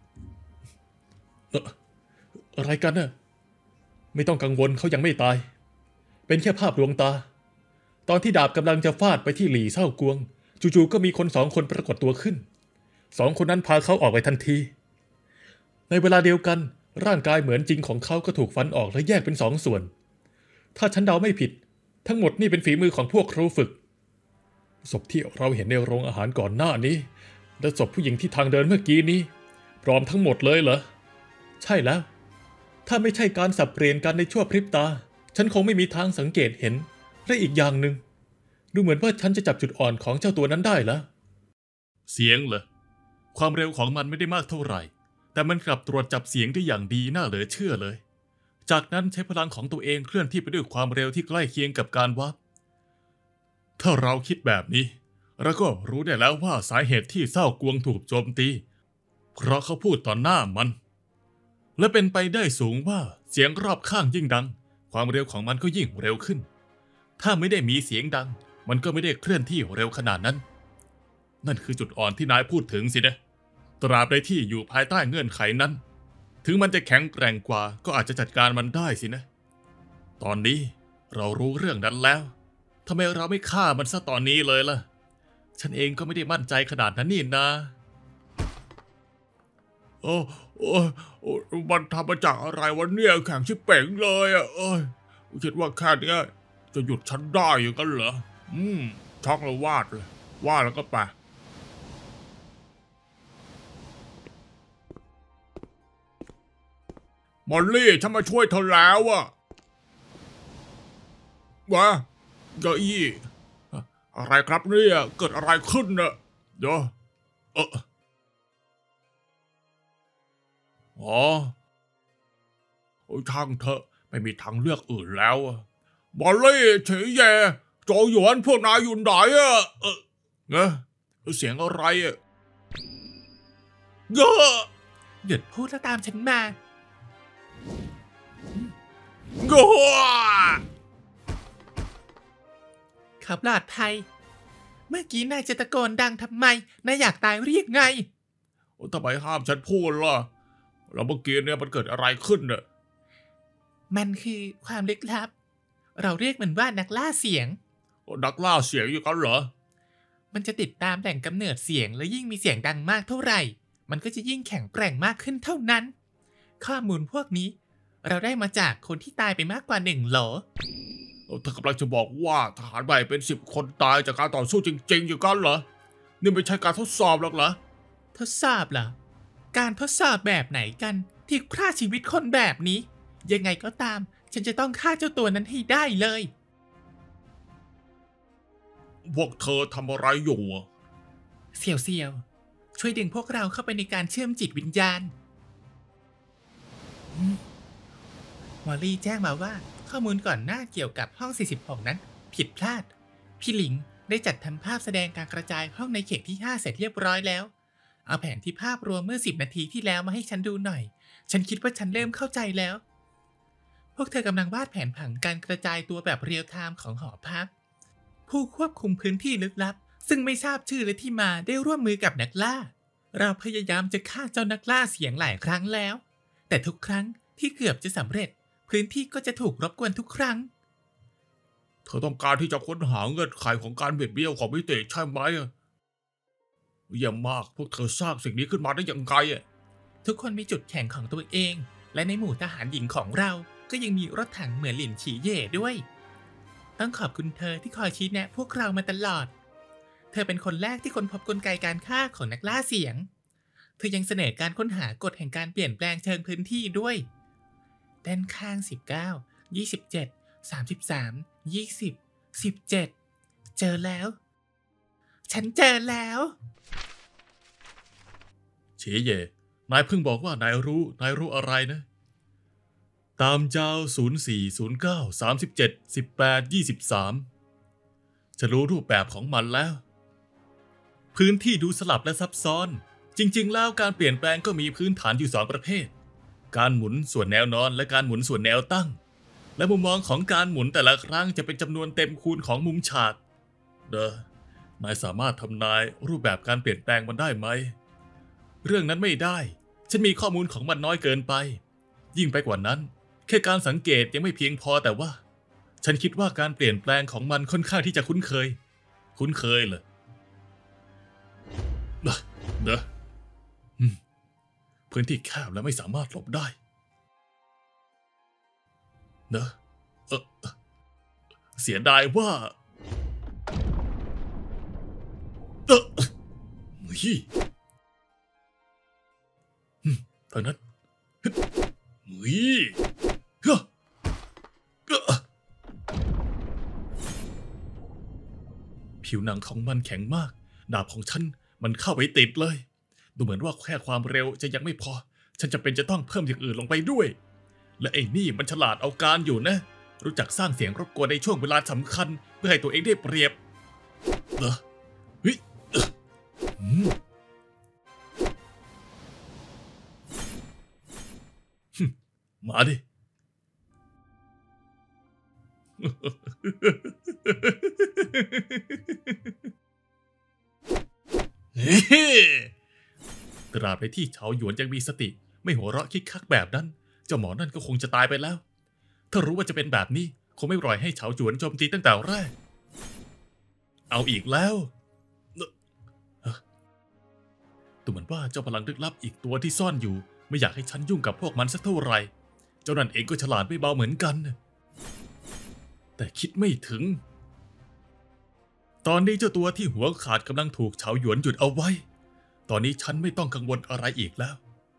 อะไรกันน่ะไม่ต้องกังวลเขายังไม่ตายเป็นแค่ภาพลวงตาตอนที่ดาบกำลังจะฟาดไปที่หลี่เศร้ากวงจู่ๆก็มีคนสองคนปรากฏตัวขึ้นสองคนนั้นพาเขาออกไปทันทีในเวลาเดียวกันร่างกายเหมือนจริงของเขาก็ถูกฟันออกและแยกเป็นสองส่วนถ้าฉันเดาไม่ผิดทั้งหมดนี่เป็นฝีมือของพวกครูฝึกศพที่เราเห็นในโรงอาหารก่อนหน้านี้และศพผู้หญิงที่ทางเดินเมื่อกี้นี้พร้อมทั้งหมดเลยเหรอใช่แล้วถ้าไม่ใช่การสับเปลี่ยนกันในชั่วพริบตาฉันคงไม่มีทางสังเกตเห็นและอีกอย่างหนึ่งดูเหมือนว่าฉันจะจับจุดอ่อนของเจ้าตัวนั้นได้แล้วเสียงเหรอความเร็วของมันไม่ได้มากเท่าไหร่แต่มันกลับตรวจจับเสียงได้อย่างดีน่าเหลือเชื่อเลยจากนั้นใช้พลังของตัวเองเคลื่อนที่ไปด้วยความเร็วที่ใกล้เคียงกับการวาร์ปถ้าเราคิดแบบนี้เราก็รู้ได้แล้วว่าสาเหตุที่เศร้ากวงถูกโจมตีเพราะเขาพูดต่อหน้ามันและเป็นไปได้สูงว่าเสียงรอบข้างยิ่งดังความเร็วของมันก็ยิ่งเร็วขึ้นถ้าไม่ได้มีเสียงดังมันก็ไม่ได้เคลื่อนที่เร็วขนาดนั้นนั่นคือจุดอ่อนที่นายพูดถึงสินะตราบใดที่อยู่ภายใต้เงื่อนไขนั้นถึงมันจะแข็งแกร่งกว่าก็อาจจะจัดการมันได้สินะตอนนี้เรารู้เรื่องนั้นแล้วทำไมเราไม่ฆ่ามันซะตอนนี้เลยล่ะฉันเองก็ไม่ได้มั่นใจขนาดนั้นนี่นะโอ้โอ้โอ้มันทำมาจากอะไรวะเนี่ยแข็งชิบเป่งเลยอ่ะเอ้ยคิดว่าแค่นี้จะหยุดฉันได้อย่างนั้นเหรออืมช็อกแล้ววาดเลยวาดแล้วก็ไปมอลลี่ฉันมาช่วยเธอแล้วอะวะเก้าอี้อะไรครับเนี่ยเกิดอะไรขึ้นน่ะเดี๋ยวเอออ๋อโอ้ยช่างเถอะไม่มีทางเลือกอื่นแล้วมอลลี่เฉยแย่โจหยวนพวกนายอยู่ไหนอะเออเงะเสียงอะไรอะเงอะหยุดพูดแล้วตามฉันมาโกขับปลอดภัยเมื่อกี้นายจะตะโกนดังทำไมนายอยากตายเรียกไงทำไมห้ามฉันพูดล่ะแล้วเมื่อกี้เนี่ยมันเกิดอะไรขึ้นเนี่ยมันคือความลึกลับเราเรียกมันว่านักล่าเสียงนักล่าเสียงอยู่กันเหรอมันจะติดตามแหล่งกำเนิดเสียงและยิ่งมีเสียงดังมากเท่าไหร่มันก็จะยิ่งแข็งแกร่งมากขึ้นเท่านั้นข้อมูลพวกนี้เราได้มาจากคนที่ตายไปมากกว่าหนึ่งโหลเธอกำลังจะบอกว่าทหารใหม่เป็นสิบคนตายจากการต่อสู้จริงๆอยู่กันเหรอนี่ไม่ใช่การทดสอบหรอกเหรอทดสอบเหรอการทดสอบแบบไหนกันที่ฆ่าชีวิตคนแบบนี้ยังไงก็ตามฉันจะต้องฆ่าเจ้าตัวนั้นให้ได้เลยพวกเธอทำอะไรอยู่เสี่ยวเสี่ยวช่วยดึงพวกเราเข้าไปในการเชื่อมจิตวิญญาณมอลลี่แจ้งมาว่าข้อมูลก่อนหน้าเกี่ยวกับห้องสี่สิบหกนั้นผิดพลาดพี่หลิงได้จัดทำภาพแสดงการกระจายห้องในเขตที่ห้าเสร็จเรียบร้อยแล้วเอาแผนที่ภาพรวมเมื่อสิบนาทีที่แล้วมาให้ฉันดูหน่อยฉันคิดว่าฉันเริ่มเข้าใจแล้วพวกเธอกำลังวาดแผนผังการกระจายตัวแบบเรียลไทม์ของหอพักผู้ควบคุมพื้นที่ลึกลับซึ่งไม่ทราบชื่อและที่มาได้ร่วมมือกับนักล่าเราพยายามจะฆ่าเจ้านักล่าเสียงหลายครั้งแล้วแต่ทุกครั้งที่เกือบจะสำเร็จพื้นที่ก็จะถูกรบกวนทุกครั้งเธอต้องการที่จะค้นหาเงื่อนไขของการเบียดเบี้ยวของมิติใช่ไหมเยี่ยมมากพวกเธอสร้างสิ่งนี้ขึ้นมาได้อย่างไรทุกคนมีจุดแข็งของตัวเองและในหมู่ทหารหญิงของเราก็ยังมีรถถังเหมือนหลินฉีเย่ด้วยต้องขอบคุณเธอที่คอยชี้แนะพวกเรามาตลอดเธอเป็นคนแรกที่ค้นพบกลไกการฆ่าของนักล่าเสียงเธอยังเสนอการค้นหากฎแห่งการเปลี่ยนแปลงเชิงพื้นที่ด้วยด้านข้างสิบเก้า ยี่สิบเจ็ด สามสิบสาม ยี่สิบ สิบเจ็ดเจอแล้วฉันเจอแล้วเฉยเย่นายเพิ่งบอกว่านายรู้นายรู้อะไรนะตามเจ้าศูนย์ สี่ ศูนย์ เก้า สามสิบเจ็ด สิบแปด ยี่สิบสามจะรู้รูปแบบของมันแล้วพื้นที่ดูสลับและซับซ้อนจริงๆแล้วการเปลี่ยนแปลงก็มีพื้นฐานอยู่สองประเภทการหมุนส่วนแนวนอนและการหมุนส่วนแนวตั้งและมุมมองของการหมุนแต่ละครั้งจะเป็นจำนวนเต็มคูณของมุมฉากเด้อนายสามารถทำนายรูปแบบการเปลี่ยนแปลงมันได้ไหมเรื่องนั้นไม่ได้ฉันมีข้อมูลของมันน้อยเกินไปยิ่งไปกว่านั้นแค่การสังเกตยังไม่เพียงพอแต่ว่าฉันคิดว่าการเปลี่ยนแปลงของมันค่อนข้างที่จะคุ้นเคยคุ้นเคยเหรอเด้อเด้อพื้นที่แคบและไม่สามารถหลบได้เนอะเออเสียดายว่าเออเฮ้ยทางนั้นเฮ้ยผิวหนังของมันแข็งมากดาบของฉันมันเข้าไปติดเลยดูเหมือนว่าแค่ความเร็วจะยังไม่พอฉันจะเป็นจะต้องเพิ่มอย่างอื่นลงไปด้วยและไอ้นี่มันฉลาดเอาการอยู่นะรู้จักสร้างเสียงรบกวนในช่วงเวลาสำคัญเพื่อให้ตัวเองได้เปรียบเหรอเฮ้ยมาดิตราบใดที่เฉาหยวนยังมีสติไม่หัวเราะคิกคักแบบนั้นเจ้าหมอนั่นก็คงจะตายไปแล้วถ้ารู้ว่าจะเป็นแบบนี้คงไม่ปล่อยให้เฉาหยวนโจมตีตั้งแต่แรกเอาอีกแล้วดูเหมือนว่าเจ้าพลังลึกลับอีกตัวที่ซ่อนอยู่ไม่อยากให้ฉันยุ่งกับพวกมันสักเท่าไหร่เจ้านั่นเองก็ฉลาดไม่เบาเหมือนกันแต่คิดไม่ถึงตอนนี้เจ้าตัวที่หัวขาดกำลังถูกเฉาหยวนหยุดเอาไว้ตอนนี้ฉันไม่ต้องกังวลอะไรอีกแล้ว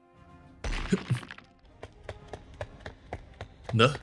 เนอะ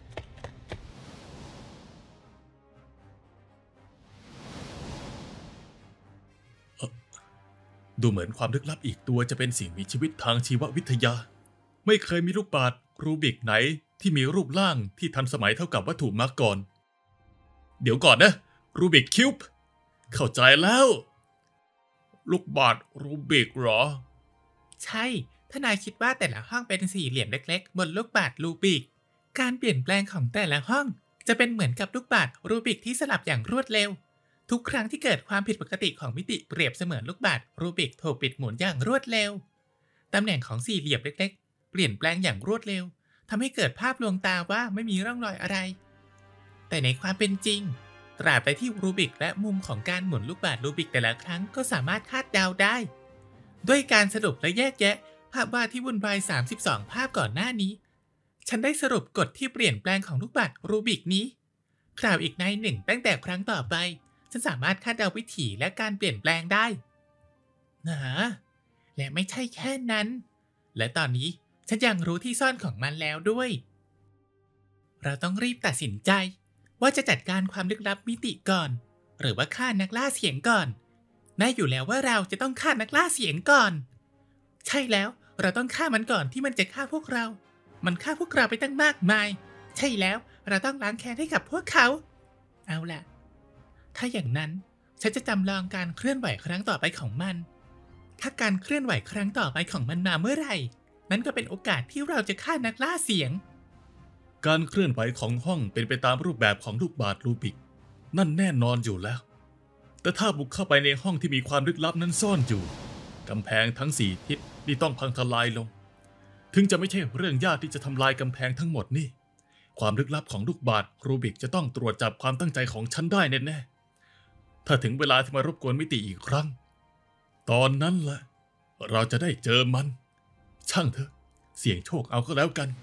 ดูเหมือนความลึกลับอีกตัวจะเป็นสิ่งมีชีวิตทางชีววิทยาไม่เคยมีลูกบาศก์รูบิกไหนที่มีรูปร่างที่ทันสมัยเท่ากับวัตถุมาก่อนเดี๋ยวก่อนนะรูบิกคิวบ์เข้าใจแล้วลูกบาศก์รูบิกเหรอใช่ถ้านายคิดว่าแต่ละห้องเป็นสี่เหลี่ยมเล็กๆบนลูกบาศก์รูบิกการเปลี่ยนแปลงของแต่ละห้องจะเป็นเหมือนกับลูกบาศก์รูบิกที่สลับอย่างรวดเร็วทุกครั้งที่เกิดความผิดปกติของมิติเปรียบเสมือนลูกบาศก์รูบิกถูกปิดหมุนอย่างรวดเร็วตำแหน่งของสี่เหลี่ยมเล็กๆเปลี่ยนแปลงอย่างรวดเร็วทำให้เกิดภาพลวงตาว่าไม่มีร่องรอยอะไรแต่ในความเป็นจริงตราบใดที่รูบิกและมุมของการหมุนลูกบาศก์รูบิกแต่ละครั้งก็สามารถคาดเดาได้ด้วยการสรุปและแยกแยะภาพวาดที่วุ่นวายสามสิบสองภาพก่อนหน้านี้ฉันได้สรุปกฎที่เปลี่ยนแปลงของลูกบาศก์รูบิกนี้กล่าวอีกในหนึ่งตั้งแต่ครั้งต่อไปฉันสามารถคาดเดาวิถีและการเปลี่ยนแปลงได้นะและไม่ใช่แค่นั้นและตอนนี้ฉันยังรู้ที่ซ่อนของมันแล้วด้วยเราต้องรีบตัดสินใจว่าจะจัดการความลึกลับมิติก่อนหรือว่าฆ่านักล่าเสียงก่อนแน่อยู่แล้วว่าเราจะต้องฆ่านักล่าเสียงก่อนใช่แล้วเราต้องฆ่ามันก่อนที่มันจะฆ่าพวกเรามันฆ่าพวกเราไปตั้งมากมายใช่แล้วเราต้องล้างแค้นให้กับพวกเขาเอาล่ะถ้าอย่างนั้นฉันจะจำลองการเคลื่อนไหวครั้งต่อไปของมันถ้าการเคลื่อนไหวครั้งต่อไปของมันมาเมื่อไหร่นั่นก็เป็นโอกาสที่เราจะฆ่านักล่าเสียงการเคลื่อนไหวของห้องเป็นไปตามรูปแบบของลูกบาศก์รูบิกนั่นแน่นอนอยู่แล้วแต่ถ้าบุกเข้าไปในห้องที่มีความลึกลับนั้นซ่อนอยู่กำแพงทั้งสี่ทิศนี่ต้องพังทลายลงถึงจะไม่ใช่เรื่องยากที่จะทำลายกำแพงทั้งหมดนี่ความลึกลับของลูกบาศก์รูบิกจะต้องตรวจจับความตั้งใจของฉันได้แน่ๆถ้าถึงเวลาที่มารบกวนมิติอีกครั้งตอนนั้นแหละเราจะได้เจอมันช่างเถอะเสี่ยงโชคเอาก็แล้วกัน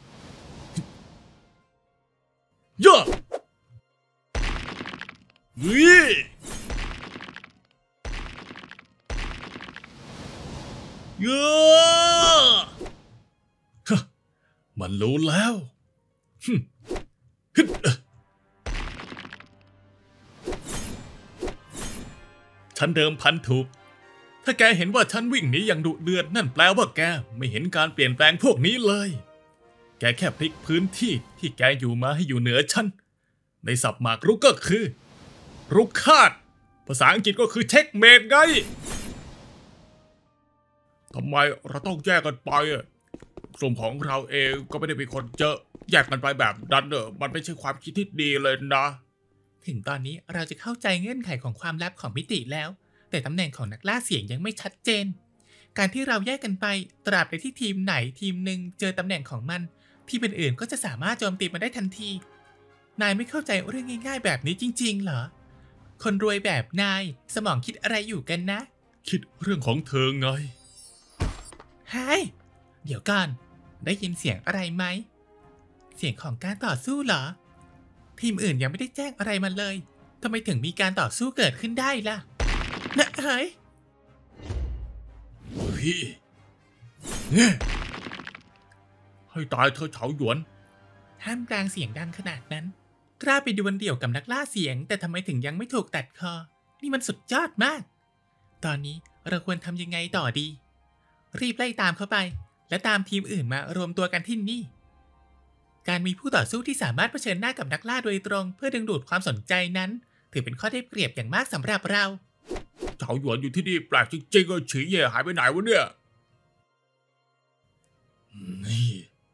ย่าเฮ้ยย่าฮะมันรู้แล้วฮึฮึฉันเดิมพันถูกถ้าแกเห็นว่าฉันวิ่งหนีอย่างดุเดือดนั่นแปลว่าแกไม่เห็นการเปลี่ยนแปลงพวกนี้เลยแกแค่พลิกพื้นที่ที่แกอยู่มาให้อยู่เหนือฉันในศัพท์หมากรุกก็คือรุกคาดภาษาอังกฤษก็คือเช็คเมทไงทำไมเราต้องแยกกันไปอ่ะกลุ่มของเราเองก็ไม่ได้เป็นคนเจอแยกกันไปแบบนั้นเนอะมันไม่ใช่ความคิดที่ดีเลยนะถึงตอนนี้เราจะเข้าใจเงื่อนไขของความลับของมิติแล้วแต่ตำแหน่งของนักล่าเสียงยังไม่ชัดเจนการที่เราแยกกันไปตราบใดที่ทีมไหนทีมหนึ่งเจอตำแหน่งของมันทีมอื่นๆก็จะสามารถโจมตีมันได้ทันทีนายไม่เข้าใจเรื่องง่ายๆแบบนี้จริงๆเหรอคนรวยแบบนายสมองคิดอะไรอยู่กันนะคิดเรื่องของเธอไงเฮ้ยเดี๋ยวก่อนได้ยินเสียงอะไรไหมเสียงของการต่อสู้เหรอทีมอื่นยังไม่ได้แจ้งอะไรมาเลยทำไมถึงมีการต่อสู้เกิดขึ้นได้ล่ะนะเฮ้ยพี่เนี่ยให้ตายเธอเฉาหยวนห้ามกลางเสียงดังขนาดนั้นกล้าไปดวลเดี่ยวกับนักล่าเสียงแต่ทำไมถึงยังไม่ถูกตัดคอนี่มันสุดยอดมากตอนนี้เราควรทำยังไงต่อดี รีบไล่ตามเขาไปและตามทีมอื่นมารวมตัวกันที่นี่การมีผู้ต่อสู้ที่สามารถเผชิญหน้ากับนักล่าโดยตรงเพื่อดึงดูดความสนใจนั้นถือเป็นข้อได้เปรียบอย่างมากสำหรับเราเฉาหยวนอยู่ที่นี่แปลกจริงๆก็ฉีเย่หายไปไหนวะเนี่ยนี่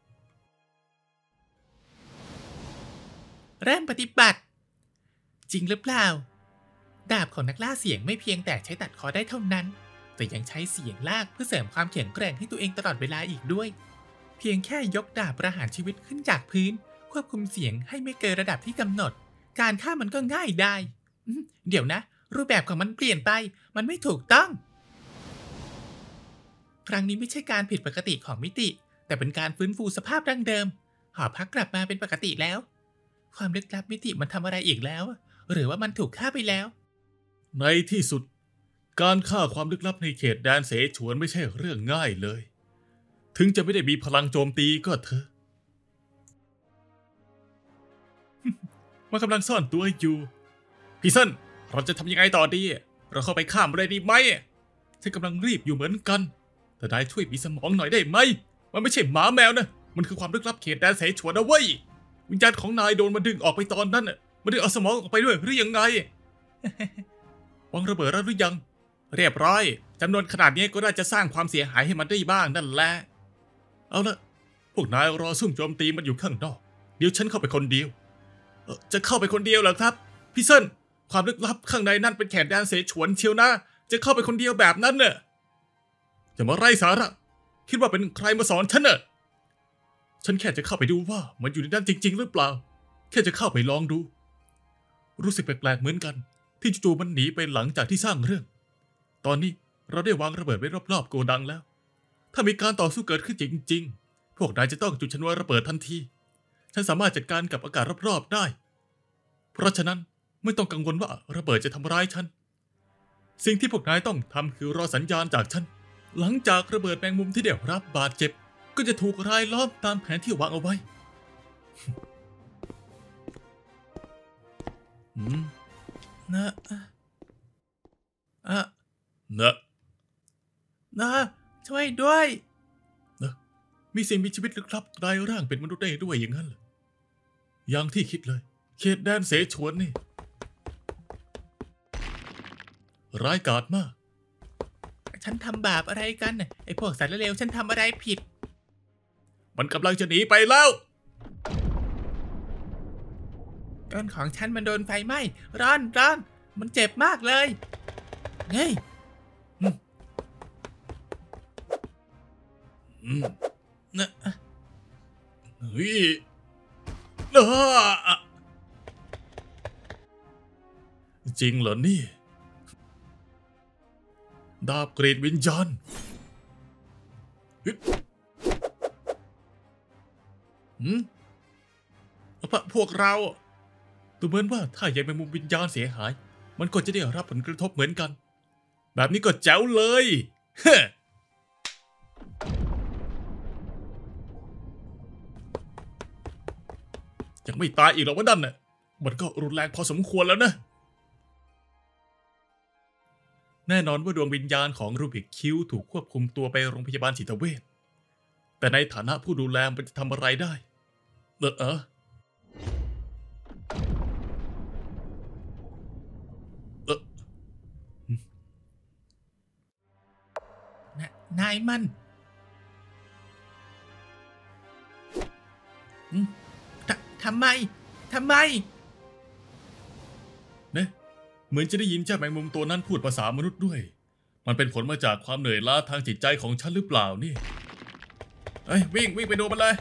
เริ่มปฏิบัติจริงหรือเปล่าดาบของนักล่าเสียงไม่เพียงแต่ใช้ตัดคอได้เท่านั้นแต่ยังใช้เสียงลากเพื่อเสริมความแข็งแกร่งให้ตัวเองตลอดเวลาอีกด้วยเพียงแค่ยกดาบประหารชีวิตขึ้นจากพื้นควบคุมเสียงให้ไม่เกินระดับที่กำหนดการฆ่ามันก็ง่ายได้เดี๋ยวนะรูปแบบของมันเปลี่ยนไปมันไม่ถูกต้องครั้งนี้ไม่ใช่การผิดปกติของมิติแต่เป็นการฟื้นฟูสภาพดั้งเดิมหอพักกลับมาเป็นปกติแล้วความลึกลับมิติมันทำอะไรอีกแล้วหรือว่ามันถูกฆ่าไปแล้วในที่สุดการฆ่าความลึกลับในเขตแดนเสฉวนไม่ใช่เรื่องง่ายเลยถึงจะไม่ได้มีพลังโจมตีก็เถอะ มันกำลังซ่อนตัวอยู่พี่เซินเราจะทำยังไงต่อดีเราเข้าไปข้ามเลยดีไหมฉันกำลังรีบอยู่เหมือนกันแต่นายช่วยมีสมองหน่อยได้ไหมมันไม่ใช่หมาแมวนะมันคือความลึกลับเขตแดนเสฉวนนะเว้ยวิญญาณของนายโดนมาดึงออกไปตอนนั้นมันดึงเอาสมองออกไปด้วยหรือยังไง วางระเบิดแล้วหรือยังเรียบร้อยจำนวนขนาดนี้ก็น่าจะสร้างความเสียหายให้มันได้บ้างนั่นแหละเอาละพวกนายรอซุ่มโจมตีมันอยู่ข้างนอกเดี๋ยวฉันเข้าไปคนเดียวจะเข้าไปคนเดียวเหรอครับพี่เซินความลึกลับข้างในนั่นเป็นแขนแดนเสฉวนเชียวนะจะเข้าไปคนเดียวแบบนั้นเน่ะจะมาไร้สาระคิดว่าเป็นใครมาสอนฉันเน่ะฉันแค่จะเข้าไปดูว่ามันอยู่ในนั้นจริงๆหรือเปล่าแค่จะเข้าไปลองดูรู้สึกแปลกๆเหมือนกันที่จู่ๆมันหนีไปหลังจากที่สร้างเรื่องตอนนี้เราได้วางระเบิดไว้รอบๆโกดังแล้วถ้ามีการต่อสู้เกิดขึ้นจริงๆพวกนายจะต้องจุดชนวนระเบิดทันทีฉันสามารถจัดการกับอากาศรอบๆได้เพราะฉะนั้นไม่ต้องกังวลว่าระเบิดจะทำร้ายฉันสิ่งที่พวกนายต้องทำคือรอสัญญาณจากฉันหลังจากระเบิดแมงมุมที่ได้รับบาดเจ็บก็จะถูกรายล้อมตามแผนที่วางเอาไว้อืมนะอะนะนะช่วยด้วยนะมีสิ่งมีชีวิตลึกลับกลายร่างเป็นมนุษย์ได้ด้วยอย่างนั้นเหรออย่างที่คิดเลยเขตแดนเสฉวนนี่ร้ายกาจมากฉันทำบาปอะไรกันไอ้พวกสารเลวฉันทำอะไรผิดมันกำลังจะหนีไปแล้วก้อนของฉันมันโดนไฟไหม้ร้อนร้อนมันเจ็บมากเลยเฮ้ยอืมนะเฮ้ยอ่าจริงเหรอนี่ดาบเกรดวิญญาณหืมพวกเราดูเหมือนว่าถ้าใยแมงมุมวิญญาณเสียหายมันก็จะได้รับผลกระทบเหมือนกันแบบนี้ก็แจ๋วเลยเฮ้ยังไม่ตายอีกหรอกวะนั่นน่ะมันก็รุนแรงพอสมควรแล้วนะแน่นอนว่าดวงวิญญาณของรูบิกคิวถูกควบคุมตัวไปโรงพยาบาลจิตเวชแต่ในฐานะผู้ดูแลมันจะทำอะไรได้เออเออเออนายมันทำไมทำไมเนี่ยเหมือนจะได้ยินเจ้าแมงมุมตัวนั้นพูดภาษามนุษย์ด้วยมันเป็นผลมาจากความเหนื่อยล้าทางจิตใจของฉันหรือเปล่านี่เฮ้ยวิ่งวิ่งไปดูมันเลย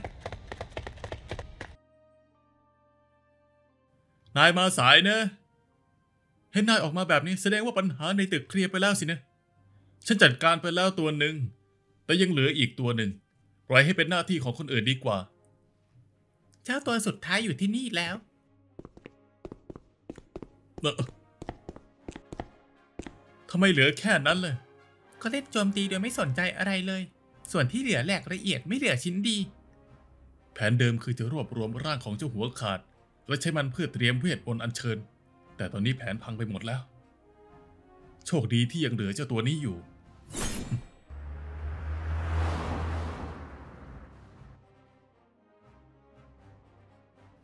นายมาสายนะเห็นนายออกมาแบบนี้แสดงว่าปัญหาในตึกเคลียร์ไปแล้วสินะฉันจัดการไปแล้วตัวหนึ่งแต่ยังเหลืออีกตัวหนึ่งปล่อยให้เป็นหน้าที่ของคนอื่นดีกว่าเจ้าตัวสุดท้ายอยู่ที่นี่แล้วทำไมเหลือแค่นั้นเลยก็เล่นโจมตีโดยไม่สนใจอะไรเลยส่วนที่เหลือแหลกละเอียดไม่เหลือชิ้นดีแผนเดิมคือจะรวบรวมร่างของเจ้าหัวขาดและใช้มันเพื่อเตรียมเวทมนต์อัญเชิญแต่ตอนนี้แผนพังไปหมดแล้วโชคดีที่ยังเหลือเจ้าตัวนี้อยู่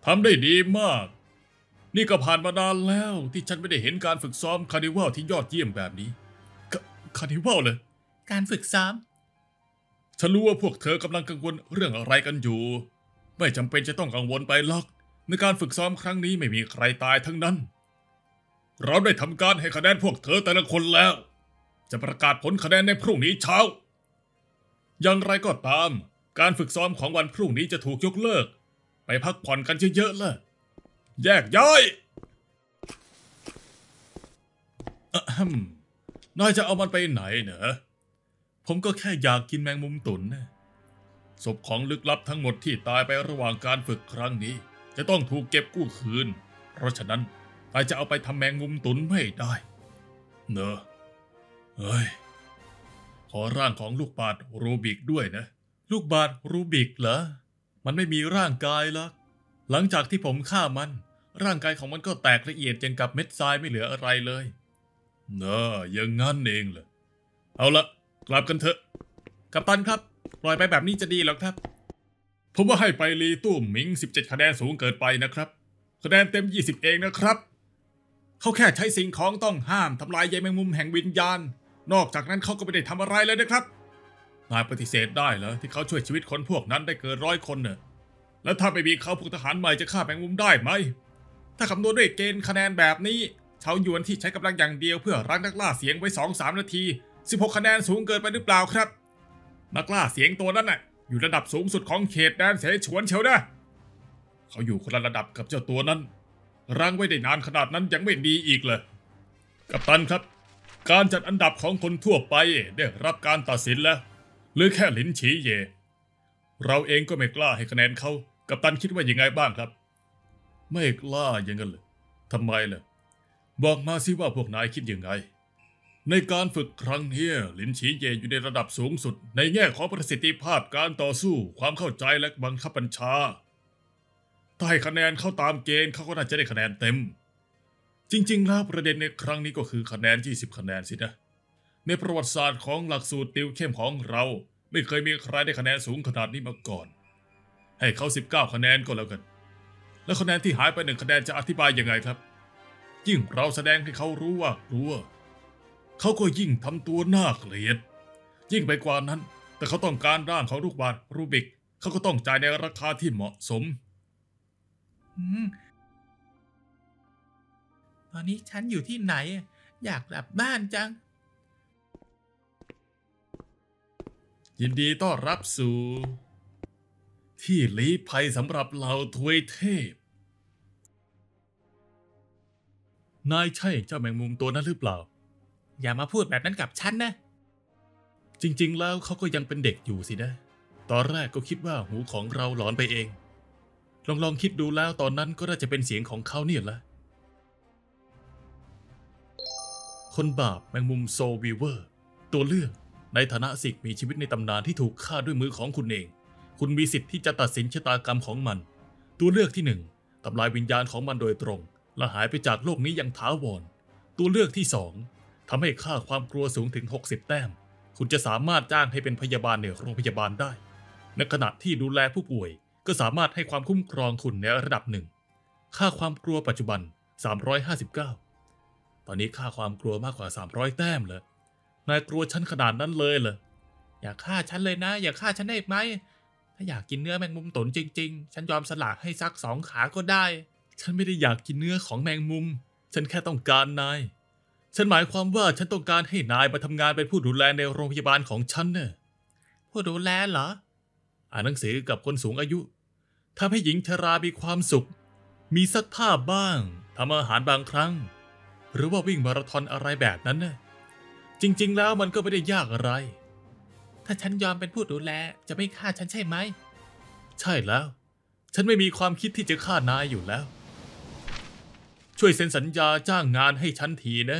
ทำได้ดีมาก นี่ก็ผ่านมานานแล้วที่ฉันไม่ได้เห็นการฝึกซ้อมคาร์นิวัลที่ยอดเยี่ยมแบบนี้คาร์นิวัลเลยการฝึกซ้อมฉันรู้ว่าพวกเธอกำลังกังวลเรื่องอะไรกันอยู่ไม่จำเป็นจะต้องกังวลไปหรอกในการฝึกซ้อมครั้งนี้ไม่มีใครตายทั้งนั้นเราได้ทำการให้คะแนนพวกเธอแต่ละคนแล้วจะประกาศผลคะแนนในพรุ่งนี้เช้าอย่างไรก็ตามการฝึกซ้อมของวันพรุ่งนี้จะถูกยกเลิกไปพักผ่อนกันเยอะๆเลยแยกย้ายอะฮัมนายจะเอามันไปไหนเนอะผมก็แค่อยากกินแมงมุมตุ๋นนะศพของลึกลับทั้งหมดที่ตายไประหว่างการฝึกครั้งนี้จะต้องถูกเก็บกู้คืนเพราะฉะนั้นนายจะเอาไปทำแมงมุมตุ๋นไม่ได้เนอะเฮ้ยขอร่างของลูกบาศก์รูบิกด้วยนะลูกบาศก์รูบิกเหรอมันไม่มีร่างกายหรอกหลังจากที่ผมฆ่ามันร่างกายของมันก็แตกละเอียดจนกับเม็ดทรายไม่เหลืออะไรเลยเนอะอย่างงั้นเองเหรอเอาละกลับกันเถอะกัปตันครับปล่อยไปแบบนี้จะดีหรอครับผมว่าให้ไปลีตู้หมิงสิบเจ็ดคะแนนสูงเกินไปนะครับคะแนนเต็มยี่สิบเองนะครับเขาแค่ใช้สิ่งของต้องห้ามทำลายใยแมงมุมแห่งวิญญาณนอกจากนั้นเขาก็ไม่ได้ทำอะไรเลยนะครับนายปฏิเสธได้เหรอที่เขาช่วยชีวิตคนพวกนั้นได้เกินร้อยคนเนอะแล้วถ้าไม่มีเขาพวกทหารใหม่จะฆ่าแมงมุมได้ไหมถ้าคำนวณด้วยเกณฑ์คะแนนแบบนี้ชาวหยวนที่ใช้กำลังอย่างเดียวเพื่อรั้งนักล่าเสียงไว้ สองถึงสาม นาทีสิบหกคะแนนสูงเกินไปหรือเปล่าครับนักล่าเสียงตัวนั้นน่ะอยู่ระดับสูงสุดของเขตแดนเสฉวนเชียวนะเขาอยู่คนละระดับกับเจ้าตัวนั้นรั้งไว้ได้นานขนาดนั้นยังไม่ดีอีกเลยกัปตันครับการจัดอันดับของคนทั่วไปได้รับการตัดสินแล้วหรือแค่หลินฉีเย่เราเองก็ไม่กล้าให้คะแนนเขากัปตันคิดว่ายังไงบ้างครับไม่กล้าอย่างนั้นเลยทำไมล่ะบอกมาสิว่าพวกนายคิดยังไงในการฝึกครั้งนี้หลินฉีเย่อยู่ในระดับสูงสุดในแง่ของประสิทธิภาพการต่อสู้ความเข้าใจและบังคับบัญชาถ้าให้คะแนนเขาตามเกณฑ์เขาก็น่าจะได้คะแนนเต็มจริงๆแล้วประเด็นในครั้งนี้ก็คือคะแนนยี่สิบคะแนนสินะในประวัติศาสตร์ของหลักสูตรติวเข้มของเราไม่เคยมีใครได้คะแนนสูงขนาดนี้มาก่อนให้เขาสิบเก้าคะแนนก็แล้วกันแล้วคะแนนที่หายไปหนึ่งคะแนนจะอธิบายยังไงครับยิ่งเราแสดงให้เขารู้ว่ากลัวเขาก็ยิ่งทำตัวน่าเกลียดยิ่งไปกว่านั้นแต่เขาต้องการร่างของลูกบาศก์รูบิกเขาก็ต้องจ่ายในราคาที่เหมาะสมตอนนี้ฉันอยู่ที่ไหนอยากกลับบ้านจังยินดีต้อนรับสู่ที่ลี้ภัยสำหรับเหล่าทวยเทพนายใช่เจ้าแมงมุมตัวนั้นหรือเปล่าอย่ามาพูดแบบนั้นกับฉันนะจริงๆแล้วเขาก็ยังเป็นเด็กอยู่สินะตอนแรกก็คิดว่าหูของเราหลอนไปเองลองลองคิดดูแล้วตอนนั้นก็น่าจะเป็นเสียงของเขาเนี่ยแหละคนบาปแมงมุมโซวีเวอร์ตัวเลือกในฐานะสิ่งมีชีวิตในตำนานที่ถูกฆ่าด้วยมือของคุณเองคุณมีสิทธิ์ที่จะตัดสินชะตากรรมของมันตัวเลือกที่หนึ่งทำลายวิญญาณของมันโดยตรงและหายไปจากโลกนี้อย่างถาวรตัวเลือกที่สองทำให้ค่าความกลัวสูงถึงหกสิบแต้มคุณจะสามารถจ้างให้เป็นพยาบาลในโรงพยาบาลได้ในขณะที่ดูแลผู้ป่วยก็สามารถให้ความคุ้มครองคุณในระดับหนึ่งค่าความกลัวปัจจุบันสามร้อยห้าสิบเก้าตอนนี้ค่าความกลัวมากกว่าสามร้อยแต้มเลยนายกลัวฉันขนาดนั้นเลยเหรออย่าฆ่าฉันเลยนะอย่าฆ่าฉันได้ไหมถ้าอยากกินเนื้อแมงมุมตุ๋นจริงๆฉันยอมสละให้สักสองขาก็ได้ฉันไม่ได้อยากกินเนื้อของแมงมุมฉันแค่ต้องการนายฉันหมายความว่าฉันต้องการให้นายมาทำงานเป็นผู้ดูแลในโรงพยาบาลของฉันเน่ะผู้ดูแลเหรออ่านหนังสือกับคนสูงอายุทำให้หญิงชรามีความสุขมีซักผ้าบ้างทำอาหารบางครั้งหรือว่าวิ่งมาราธอนอะไรแบบนั้นน่ะจริงๆแล้วมันก็ไม่ได้ยากอะไรถ้าฉันยอมเป็นผู้ดูแลจะไม่ฆ่าฉันใช่ไหมใช่แล้วฉันไม่มีความคิดที่จะฆ่านายอยู่แล้วช่วยเซ็นสัญญาจ้างงานให้ฉันทีนะ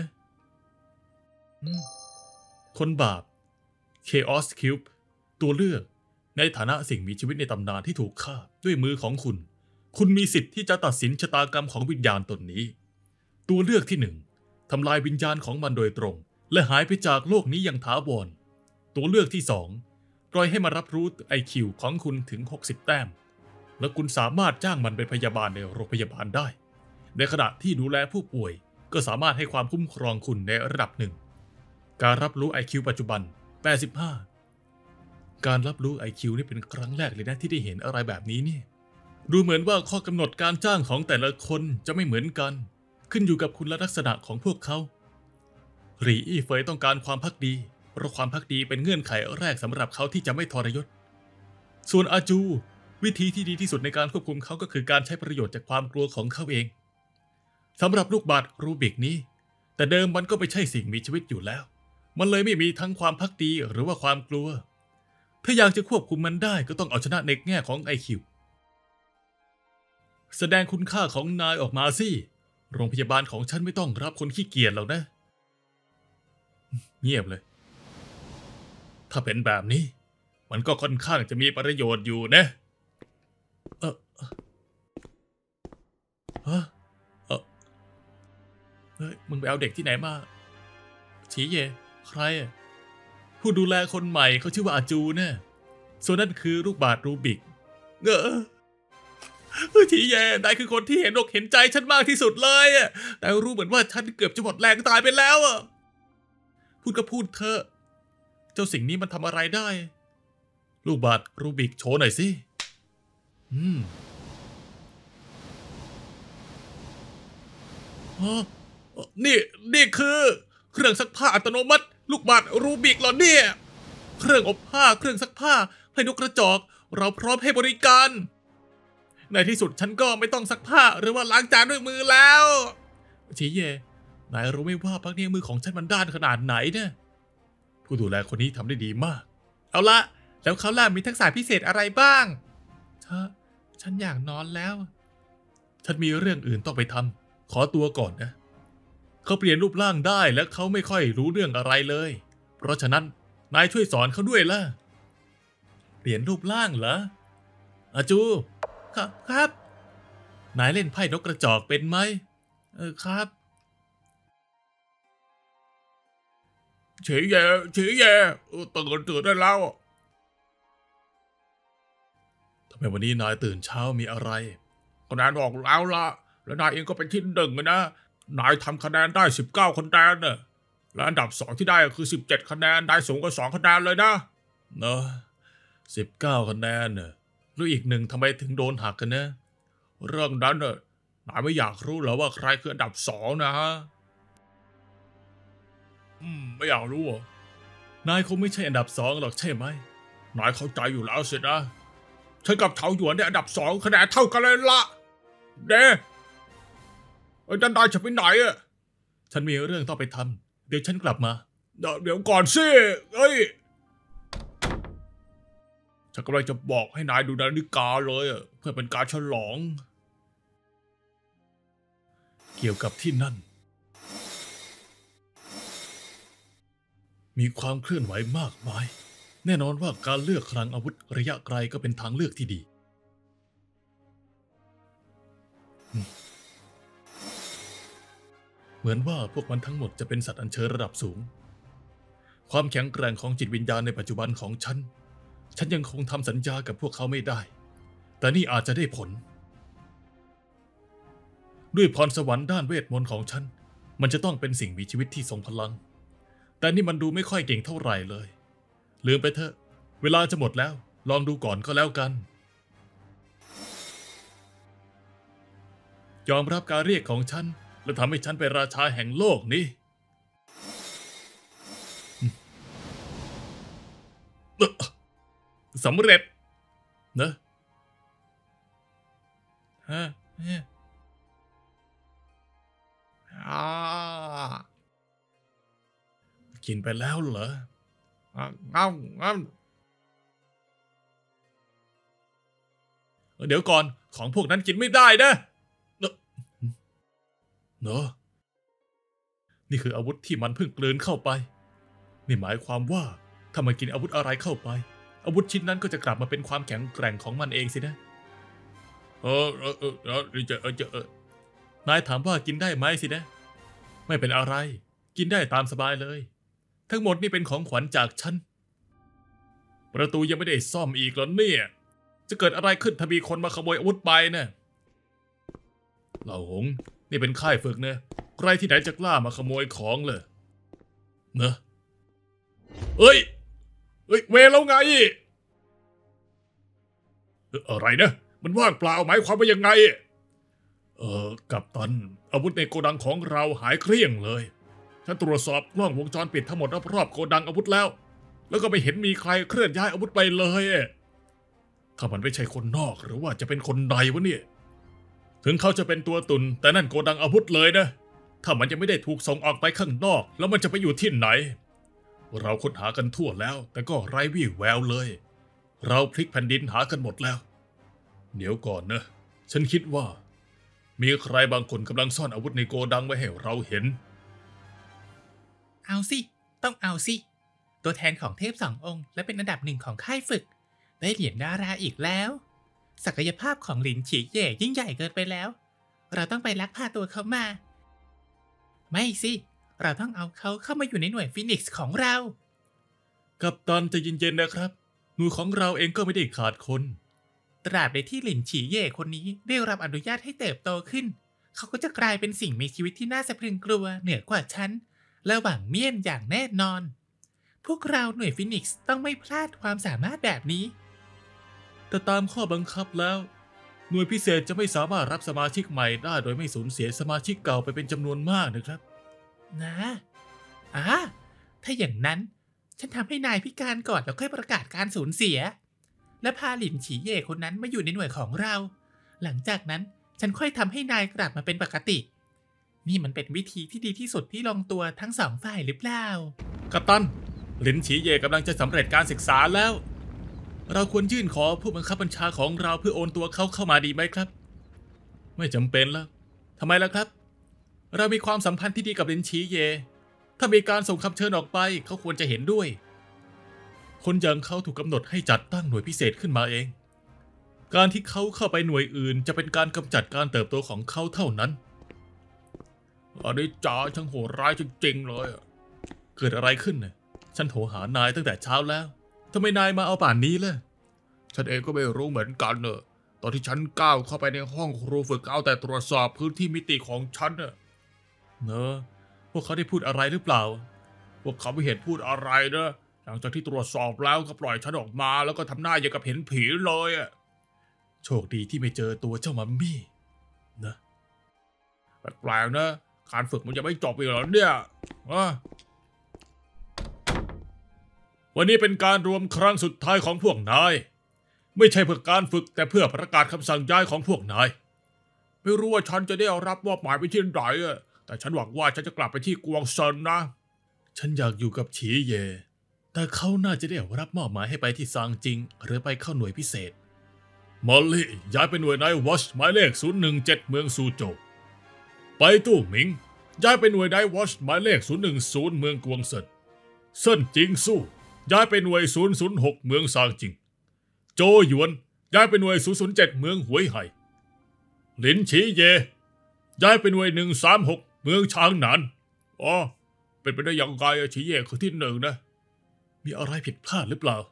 คนบาป Chaos Cube ตัวเลือกในฐานะสิ่งมีชีวิตในตำนานที่ถูกฆ่าด้วยมือของคุณคุณมีสิทธิ์ที่จะตัดสินชะตากรรมของวิญญาณตนนี้ตัวเลือกที่หนึ่งทำลายวิญญาณของมันโดยตรงและหายไปจากโลกนี้อย่างถาวรตัวเลือกที่สองปล่อยให้มารับรู้ ไอ คิว ของคุณถึงหกสิบแต้มและคุณสามารถจ้างมันเป็นพยาบาลในโรงพยาบาลได้ในขณะที่ดูแลผู้ป่วยก็สามารถให้ความคุ้มครองคุณในระดับหนึ่งการรับรู้ ไอ คิว ปัจจุบันแปดสิบห้าการรับรู้ ไอ คิว นี่เป็นครั้งแรกเลยนะที่ได้เห็นอะไรแบบนี้เนี่ยดูเหมือนว่าข้อกำหนดการจ้างของแต่ละคนจะไม่เหมือนกันขึ้นอยู่กับคุณลักษณะของพวกเขาหรี่อี้เฟยต้องการความภักดีเพราะความภักดีเป็นเงื่อนไขแรกสำหรับเขาที่จะไม่ทรยศส่วนอาจูวิธีที่ดีที่สุดในการควบคุมเขาก็คือการใช้ประโยชน์จากความกลัวของเขาเองสำหรับลูกบาศก์รูบิกนี้แต่เดิมมันก็ไม่ใช่สิ่งมีชีวิตอยู่แล้วมันเลยไม่มีทั้งความภักดีหรือว่าความกลัวถ้าอยากจะควบคุมมันได้ก็ต้องเอาชนะในแง่ของ ไอ คิว แสดงคุณค่าของนายออกมาสิโรงพยาบาลของฉันไม่ต้องรับคนขี้เกียจหรอกนะเงียบเลยถ้าเป็นแบบนี้มันก็ค่อนข้างจะมีประโยชน์อยู่นะเออฮะเออเฮ้ยมึงไปเอาเด็กที่ไหนมาฉีเย่ใครอ่ะผู้ดูแลคนใหม่เขาชื่อว่าอาจูเนี่ยส่วนนั่นคือลูกบาศก์รูบิกเออฉีเย่นายคือคนที่เห็นอกเห็นใจฉันมากที่สุดเลยอ่ะแต่รู้เหมือนว่าฉันเกือบจะหมดแรงตายไปแล้วอ่ะพูดก็พูดเถอะเจ้าสิ่งนี้มันทำอะไรได้ลูกบาศก์รูบิกโชว์หน่อยสิอืมอ๋อนี่นี่คือเครื่องซักผ้าอัตโนมัติลูกบาศก์รูบิกเหรอเนี่ยเครื่องอบผ้าเครื่องซักผ้าให้นกกระจอกเราพร้อมให้บริการในที่สุดฉันก็ไม่ต้องซักผ้าหรือว่าล้างจานด้วยมือแล้วชีเย่นายรู้ไหมว่าพักเนี้ยมือของฉันมันด้านขนาดไหนเนี่ยผู้ดูแลคนนี้ทำได้ดีมากเอาละแล้วเขาล่ะมีทักษะพิเศษอะไรบ้างฉันฉันอยากนอนแล้วฉันมีเรื่องอื่นต้องไปทำขอตัวก่อนนะเขาเปลี่ยนรูปร่างได้และเขาไม่ค่อยรู้เรื่องอะไรเลยเพราะฉะนั้นนายช่วยสอนเขาด้วยล่ะเปลี่ยนรูปร่างเหรออาจูครับครับนายเล่นไพ่นกกระจอกเป็นไหมเออครับเฉยแย่เฉยแย่ตื่นตื่นได้แล้วทำไมวันนี้นายตื่นเช้ามีอะไรก็นายบอกแล้วละแล้วนายเองก็เป็นที่หนึ่งนะนายทำคะแนนได้สิบเก้าคะแนนน่ะและอันดับสองที่ได้คือสิบเจ็ดคะแนนได้สูงกว่าสองคะแนนเลยนะเนอะสิบเก้าคะแนนน่ะแล้วอีกหนึ่งทำไมถึงโดนหักกันนะเรื่องนั้นน่ะนายไม่อยากรู้เหรอว่าใครคืออันดับสองนะฮะอืมไม่อยากรู้อ่ะนายคงไม่ใช่อันดับสองหรอกใช่ไหมนายเข้าใจอยู่แล้วสินะฉันกับเถาหยวนได้อันดับสองคะแนนเท่ากันเลยละเด้ไอ้ดันนายจะไปไหนอ่ะฉันมีเรื่องต้องไปทำเดี๋ยวฉันกลับมาเดี๋ยวเดี๋ยวก่อนสิเอ้ยฉันกำลังจะบอกให้นายดูนาฬิกาเลยอ่ะเพื่อเป็นการฉลองเกี่ยวกับที่นั่นมีความเคลื่อนไหวมากมายแน่นอนว่าการเลือกคลังอาวุธระยะไกลก็เป็นทางเลือกที่ดีเหมือนว่าพวกมันทั้งหมดจะเป็นสัตว์อัญเชิญระดับสูงความแข็งแกร่งของจิตวิญญาณในปัจจุบันของฉันฉันยังคงทำสัญญากับพวกเขาไม่ได้แต่นี่อาจจะได้ผลด้วยพรสวรรค์ด้านเวทมนต์ของฉันมันจะต้องเป็นสิ่งมีชีวิตที่ทรงพลังแต่นี่มันดูไม่ค่อยเก่งเท่าไหร่เลยลืมไปเถอะเวลาจะหมดแล้วลองดูก่อนก็แล้วกันยอมรับการเรียกของฉันและทำให้ฉันเป็นราชาแห่งโลกนี้สำเร็จนะฮะอ่ากินไปแล้วเหรอเอ้าเอ้าเดี๋ยวก่อนของพวกนั้นกินไม่ได้นะเนอะนี่คืออาวุธที่มันเพิ่งกลืนเข้าไปนี่หมายความว่าถ้ามันกินอาวุธอะไรเข้าไปอาวุธชิ้นนั้นก็จะกลับมาเป็นความแข็งแกร่งของมันเองสินะเออเออเออเออจะเออจะเออนายถามว่ากินได้ไหมสินะไม่เป็นอะไรกินได้ตามสบายเลยทั้งหมดนี่เป็นของขวัญจากฉันประตูยังไม่ได้ซ่อมอีกเหรอเนี่ยจะเกิดอะไรขึ้นถ้ามีคนมาขโมยอาวุธไปเนี่ยเหล่าหงนี่เป็นค่ายฝึกเนะใครที่ไหนจะกล้ามาขโมยของเลยเนอะเอ้ยเอ้ยเวรแล้วไงอะไรนะมันว่างเปล่าหมายความว่ายังไงเออกัปตันอาวุธในโกดังของเราหายเกลี้ยงเลยฉันตรวจสอบกล้องวงจรปิดทั้งหมดรอบๆโกดังอาวุธแล้วแล้วก็ไม่เห็นมีใครเคลื่อนย้ายอาวุธไปเลยถ้ามันไม่ใช่คนนอกหรือว่าจะเป็นคนใดวะเนี่ยถึงเขาจะเป็นตัวตุนแต่นั่นโกดังอาวุธเลยนะถ้ามันยังไม่ได้ถูกส่งออกไปข้างนอกแล้วมันจะไปอยู่ที่ไหนเราค้นหากันทั่วแล้วแต่ก็ไร้วี่แววเลยเราพลิกแผ่นดินหากันหมดแล้วเดี๋ยวก่อนนะฉันคิดว่ามีใครบางคนกำลังซ่อนอาวุธในโกดังไว้ให้เราเห็นเอาสิต้องเอาสิตัวแทนของเทพสององค์และเป็นอันดับหนึ่งของค่ายฝึกได้เหรียญดาราอีกแล้วศักยภาพของหลินฉีเย่ยิ่งใหญ่เกินไปแล้วเราต้องไปลักพาตัวเขามาไม่สิเราต้องเอาเขาเข้ามาอยู่ในหน่วยฟีนิกซ์ของเรากัปตันจะเย็นๆนะครับหน่วยของเราเองก็ไม่ได้ขาดคนตราบใดที่หลินฉีเย่คนนี้ได้รับอนุญาตให้เติบโตขึ้นเขาก็จะกลายเป็นสิ่งมีชีวิตที่น่าสะพรึงกลัวเหนือกว่าฉันและหวังเมี่ยนอย่างแน่นอนพวกเราหน่วยฟีนิกซ์ต้องไม่พลาดความสามารถแบบนี้แต่ตามข้อบังคับแล้วหน่วยพิเศษจะไม่สามารถรับสมาชิกใหม่ได้โดยไม่สูญเสียสมาชิกเก่าไปเป็นจำนวนมากนะครับนะอ่าถ้าอย่างนั้นฉันทำให้นายพิการก่อนแล้วค่อยประกาศการสูญเสียและพาหลินฉีเย่คนนั้นมาอยู่ในหน่วยของเราหลังจากนั้นฉันค่อยทำให้นายกลับมาเป็นปกตินี่มันเป็นวิธีที่ดีที่สุดที่ลงตัวทั้งสองฝ่ายหรือเปล่ากัปตันหลินฉีเย่กำลังจะสำเร็จการศึกษาแล้วเราควรยื่นขอผู้บังคับบัญชาของเราเพื่อโอนตัวเขาเข้ามาดีไหมครับไม่จำเป็นแล้วทำไมล่ะครับเรามีความสัมพันธ์ที่ดีกับหลินฉีเย่ถ้ามีการส่งคำเชิญออกไปเขาควรจะเห็นด้วยคนอย่างเขาถูกกำหนดให้จัดตั้งหน่วยพิเศษขึ้นมาเองการที่เขาเข้าไปหน่วยอื่นจะเป็นการกำจัดการเติบโตของเขาเท่านั้นอันนี้จ๋าช่างโหดร้ายจริงๆเลยเกิดอะไรขึ้นเนี่ยฉันโทรหานายตั้งแต่เช้าแล้วทำไมนายมาเอาป่านนี้ล่ะฉันเองก็ไม่รู้เหมือนกันเนอะตอนที่ฉันก้าวเข้าไปในห้องครูฝึกเอาแต่ตรวจสอบพื้นที่มิติของฉันเนอะเนอะพวกเขาได้พูดอะไรหรือเปล่าพวกเขาไม่เห็นพูดอะไรนะหลังจากที่ตรวจสอบแล้วก็ปล่อยฉันออกมาแล้วก็ทำหน้าอย่างกับเห็นผีเลยอะโชคดีที่ไม่เจอตัวเจ้ามัมมี่นะแปลกๆนะการฝึกมันยังไม่จบอีกเหรอเนี่ยวันนี้เป็นการรวมครั้งสุดท้ายของพวกนายไม่ใช่เพื่อการฝึกแต่เพื่อประกาศคำสั่งย้ายของพวกนายไม่รู้ว่าฉันจะได้รับมอบหมายไปที่ไหนแต่ฉันหวังว่าฉันจะกลับไปที่กวงเซินนะฉันอยากอยู่กับฉีเย่แต่เขาน่าจะได้รับมอบหมายให้ไปที่ซางจิงหรือไปเข้าหน่วยพิเศษมอลลี่ย้ายไปหน่วยไนท์วอชหมายเลขศูนย์หนึ่งเจ็ดเมืองซูโจวไปตู้หมิงย้ายไปหน่วยไนท์วอชหมายเลขศูนย์หนึ่งศูนย์เมืองกวงเซินเซินจิงสู้ย้ายไปหน่วยศูนย์ศูนย์หกเมืองซางจิงโจหยวนย้ายไปหน่วยศูนย์ศูนย์เจ็ดเมืองหวยไห่หลินฉีเย่ย้ายไปหน่วยหนึ่งสามหกเมืองชางหนานอ๋อเป็นไปได้ยังไงฉีเย่คือที่หนึ่งนะมีอะไรผิดพลาดหรือเปล่า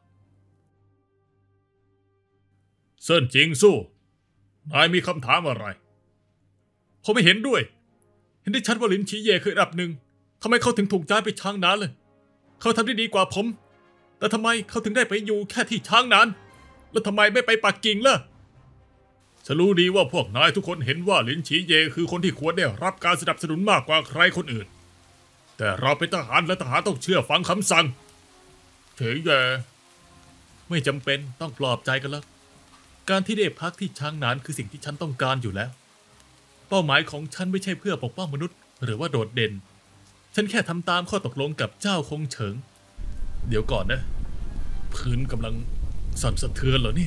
เซินจิงสู้นายมีคำถามอะไรผมไม่เห็นด้วยเห็นได้ชัดว่าหลินฉีเย่คืออันดับหนึ่งทำไมเขาถึงถูกย้ายไปชางหนานเลยเขาทำได้ดีกว่าผมแต่ทำไมเขาถึงได้ไปอยู่แค่ที่ชางหนานแล้วทำไมไม่ไปปักกิ่งล่ะฉันรู้ดีว่าพวกนายทุกคนเห็นว่าหลินฉีเย่คือคนที่ควรได้รับการสนับสนุนมากกว่าใครคนอื่นแต่เราเป็นทหารและทหารต้องเชื่อฟังคำสั่งเฉยแย่ไม่จำเป็นต้องปลอบใจกันแล้วการที่ได้พักที่ชางหนานคือสิ่งที่ฉันต้องการอยู่แล้วเป้าหมายของฉันไม่ใช่เพื่อปกป้องมนุษย์หรือว่าโดดเด่นฉันแค่ทำตามข้อตกลงกับเจ้าคงเฉิงเดี๋ยวก่อนนะพื้นกำลังสั่นสะเทือนเหรอนี่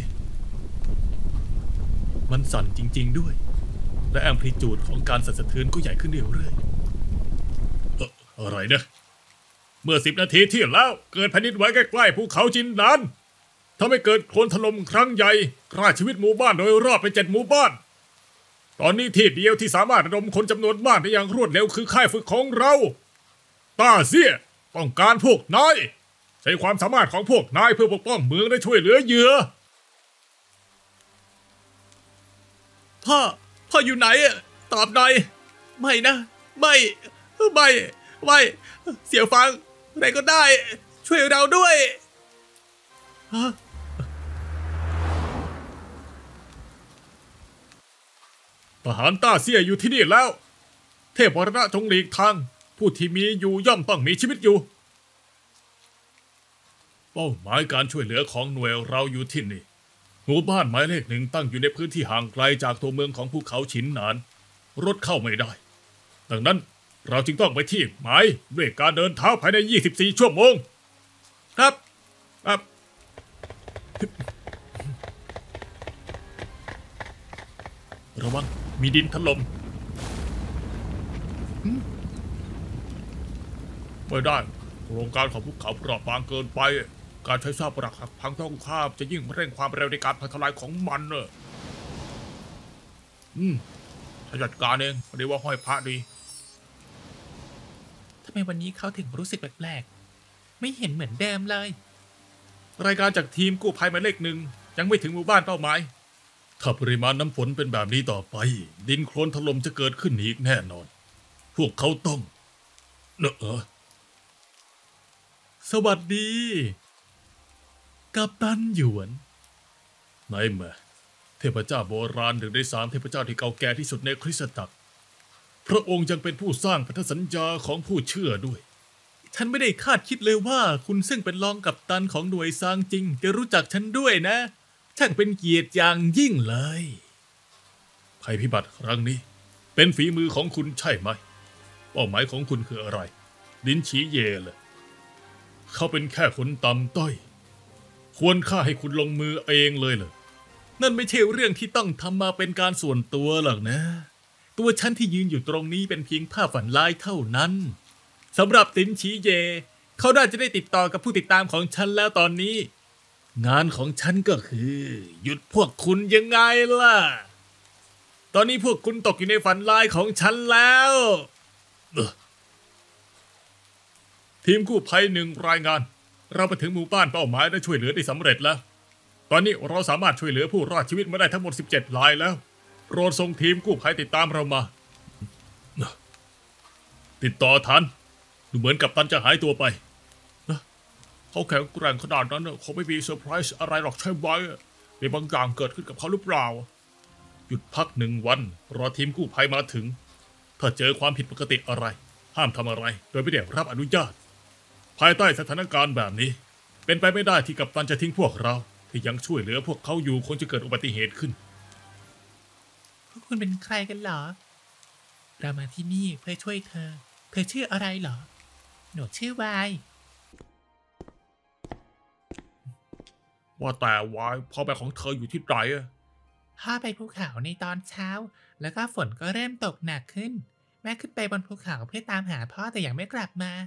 มันสั่นจริงๆด้วยและแอมพลิจูดของการสั่นสะเทือนก็ใหญ่ขึ้นเรื่อยๆเอ่ออะไรนะเมื่อสิบนาทีที่แล้วเกิดแผ่นดินไหวใกล้ๆภูเขาจินนานทำให้เกิดโคลนถล่มครั้งใหญ่ฆ่าชีวิตหมู่บ้านโดยรอบไปเจ็ดหมู่บ้านตอนนี้ที่เดียวที่สามารถระดมคนจำนวนมากได้อย่างรวดเร็วคือค่ายฝึกของเราต้าเซี่ยต้องการพวกนายใช้ความสามารถของพวกนายเพื่อปกป้องเมืองและช่วยเหลือเหยื่อพ่อพ่ออยู่ไหนอะตอบหน่อยไม่นะไม่ไม่ไม่เสี่ยวฟังไหนก็ได้ช่วยเราด้วยฮะทหารต้าเซี่ยอยู่ที่นี่แล้วเทพวรณะจงหลีกทางผู้ที่มีอยู่ย่อมต้องมีชีวิตอยู่เป้าหมายการช่วยเหลือของหน่วยเราอยู่ที่นี่หมู่บ้านหมายเลขหนึ่งตั้งอยู่ในพื้นที่ห่างไกลจากตัวเมืองของภูเขาฉินหนานรถเข้าไม่ได้ดังนั้นเราจึงต้องไปที่หมายด้วยการเดินเท้าภายในยี่สิบสี่ชั่วโมงครับครับระวังมีดินถล่มไม่ได้โครงการของภูเขาเปราะบางเกินไปการใช้ซากปรักหักพังต้องข้ามจะยิ่งเร่งความเร็วในการพังทลายของมันเนอะอืมจัดการเองพอดีว่าห้อยพระดีทำไมวันนี้เขาถึงรู้สึกแปลกๆไม่เห็นเหมือนเดิมเลยรายการจากทีมกู้ภัยหมายเลขหนึ่งยังไม่ถึงหมู่บ้านเป้าหมายถ้าปริมาณน้ำฝนเป็นแบบนี้ต่อไปดินโคลนถล่มจะเกิดขึ้นอีกแน่นอนพวกเขาต้องเนอะสวัสดีกัปตันหยวนนายแม่เทพเจ้าโบราณหนึ่งในสามเทพเจ้าที่เก่าแก่ที่สุดในคริสตจักรพระองค์ยังเป็นผู้สร้างพันธสัญญาของผู้เชื่อด้วยฉันไม่ได้คาดคิดเลยว่าคุณซึ่งเป็นรองกัปตันของหน่วยซางจริงจะรู้จักฉันด้วยนะช่างเป็นเกียรติอย่างยิ่งเลยภัยพิบัติครั้งนี้เป็นฝีมือของคุณใช่ไหมเป้าหมายของคุณคืออะไรลินฉีเย่เหรอเขาเป็นแค่คนต่ำต้อยควรฆ่าให้คุณลงมือเองเลยเหรอนั่นไม่ใช่เรื่องที่ต้องทำมาเป็นการส่วนตัวหรอกนะตัวฉันที่ยืนอยู่ตรงนี้เป็นเพียงภาพฝันร้ายเท่านั้นสำหรับลินฉีเย่เขาน่าจะได้ติดต่อกับผู้ติดตามของฉันแล้วตอนนี้งานของฉันก็คือหยุดพวกคุณยังไงล่ะตอนนี้พวกคุณตกอยู่ในฝันร้ายของฉันแล้วทีมกู้ภัยหนึ่งรายงานเราไปถึงหมู่บ้านเป้าหมายและช่วยเหลือได้สำเร็จแล้วตอนนี้เราสามารถช่วยเหลือผู้รอดชีวิตมาได้ทั้งหมดสิบเจ็ดรายแล้วโปรดส่งทีมกู้ภัยติดตามเรามาติดต่อทันดูเหมือนกับตันจะหายตัวไปนะเขาแข็งแกร่งขนาดนั้นเขาไม่มีเซอร์ไพรส์อะไรหรอกใช่ไหมมีบางอย่างเกิดขึ้นกับเขาหรือเปล่าหยุดพักหนึ่งวันรอทีมกู้ภัยมาถึงถ้าเจอความผิดปกติอะไรห้ามทำอะไรโดยไม่ได้รับอนุญาตภายใต้สถานการณ์แบบนี้เป็นไปไม่ได้ที่กัปตันจะทิ้งพวกเราที่ยังช่วยเหลือพวกเขาอยู่คงจะเกิดอุบัติเหตุขึ้นพวกคุณเป็นใครกันเหรอเรามาที่นี่เพื่อช่วยเธอเธอชื่ออะไรเหรอหนูชื่อวายว่าแต่วายพ่อแม่ของเธออยู่ที่ไหนอะพ่อไปภูเขาในตอนเช้าแล้วก็ฝนก็เริ่มตกหนักขึ้นแม่ขึ้นไปบนภูเขาเพื่อตามหาพ่อแต่ยังไม่กลับมา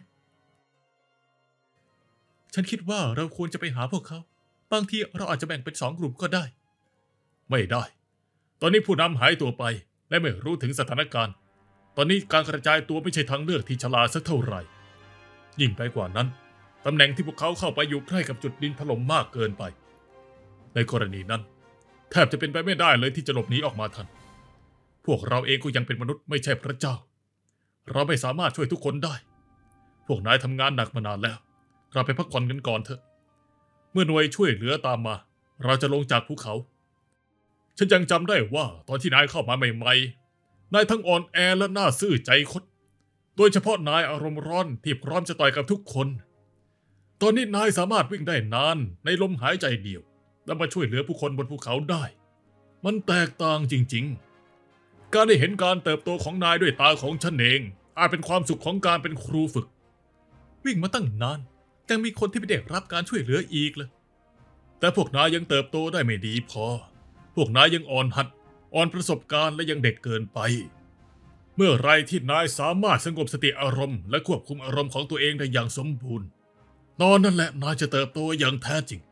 ฉันคิดว่าเราควรจะไปหาพวกเขาบางทีเราอาจจะแบ่งเป็นสองกลุ่มก็ได้ไม่ได้ตอนนี้ผู้นำหายตัวไปและไม่รู้ถึงสถานการณ์ตอนนี้การกระจายตัวไม่ใช่ทางเลือกที่ฉลาดสักเท่าไหร่ยิ่งไปกว่านั้นตำแหน่งที่พวกเขาเข้าไปอยู่ใกล้กับจุดดินถล่มมากเกินไปในกรณีนั้นแทบจะเป็นไปไม่ได้เลยที่จะหลบหนีออกมาทันพวกเราเองก็ยังเป็นมนุษย์ไม่ใช่พระเจ้าเราไม่สามารถช่วยทุกคนได้พวกนายทำงานหนักมานานแล้วเราไปพักผ่อนกันก่อนเถอะเมื่อหน่วยช่วยเหลือตามมาเราจะลงจากภูเขาฉันยังจำได้ว่าตอนที่นายเข้ามาใหม่ๆนายทั้งอ่อนแอและน่าซื่อใจคดโดยเฉพาะนายอารมณ์ร้อนที่พร้อมจะต่อยกับทุกคนตอนนี้นายสามารถวิ่งได้นานในลมหายใจเดียวและมาช่วยเหลือผู้คนบนภูเขาได้มันแตกต่างจริงๆการได้เห็นการเติบโตของนายด้วยตาของฉันเองอาจเป็นความสุขของการเป็นครูฝึกวิ่งมาตั้งนานยังมีคนที่ไม่ได้รับการช่วยเหลืออีกเลยแต่พวกนายยังเติบโตได้ไม่ดีพอพวกนายยังอ่อนหัดอ่อนประสบการณ์และยังเด็กเกินไปเมื่อไรที่นายสามารถสงบสติอารมณ์และควบคุมอารมณ์ของตัวเองได้อย่างสมบูรณ์ตอนนั้นแหละนายจะเติบโตอย่างแท้จริง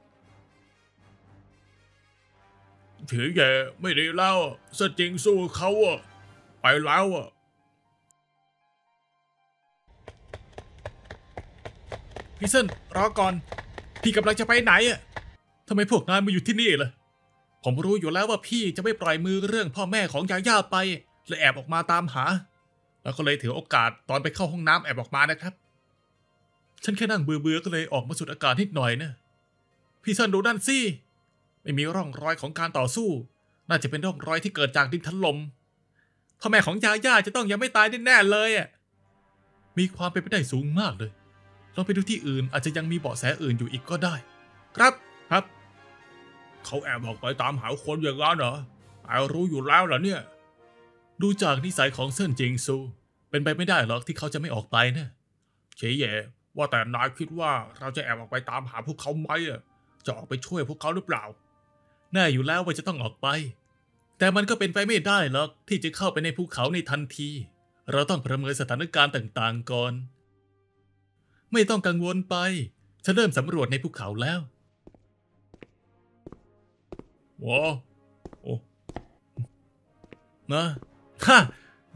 ถือแย่ไม่ได้แล้วสจริงสู้เขาอะไปแล้วอะพี่เซินรอก่อนพี่กำลังจะไปไหนอะทำไมพวกนายมาอยู่ที่นี่ล่ะผมรู้อยู่แล้วว่าพี่จะไม่ปล่อยมือเรื่องพ่อแม่ของยาย่าไปเลยแอบออกมาตามหาแล้วก็เลยถือโอกาสตอนไปเข้าห้องน้ำแอบออกมานะครับฉันแค่นั่งเบื่อๆก็เลยออกมาสูดอากาศนิดหน่อยนะพี่ซันดูนั่นสิไม่มีร่องรอยของการต่อสู้น่าจะเป็นร่องรอยที่เกิดจากดินถล่มพ่อแม่ของยาย่าจะต้องยังไม่ตายแน่ๆเลยอ่ะมีความเป็นไปได้สูงมากเลยลองไปดูที่อื่นอาจจะยังมีเบาะแสอื่นอยู่อีกก็ได้ครับครับเขาแอบออกไปตามหาคนอย่างนั้นเหรอไอรู้อยู่แล้วเหรอเนี่ยดูจากนิสัยของเซินจิงซูเป็นไปไม่ได้หรอกที่เขาจะไม่ออกไปนะเฉยแย่ว่าแต่นายคิดว่าเราจะแอบออกไปตามหาพวกเขาไหมอ่ะจะออกไปช่วยพวกเขาหรือเปล่าแน่อยู่แล้วว่าจะต้องออกไปแต่มันก็เป็นไปไม่ได้หรอกที่จะเข้าไปในภูเขาในทันทีเราต้องประเมินสถานการณ์ต่างๆก่อนไม่ต้องกังวลไปฉันเริ่มสำรวจในภูเขาแล้วว้าวโอ้นะฮะ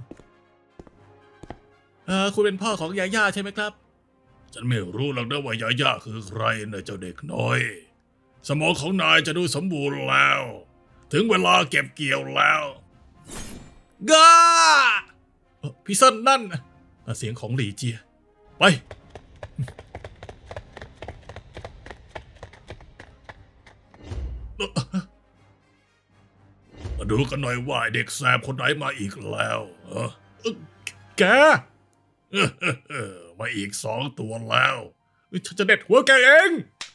เออคุณเป็นพ่อของยาย่าใช่ไหมครับฉันไม่รู้หรอกนะว่ายาย่าคือใครนะเจ้าเด็กน้อยสมองของนายจะดูสมบูรณ์แล้วถึงเวลาเก็บเกี่ยวแล้วก้าพี่ซันนั่นเสียงของหลี่เจียไปมาดูกันหน่อยว่าเด็กแสบคนไหนมาอีกแล้วเออแกมาอีกสองตัวแล้วฉันจะเด็ดหัวแกเอง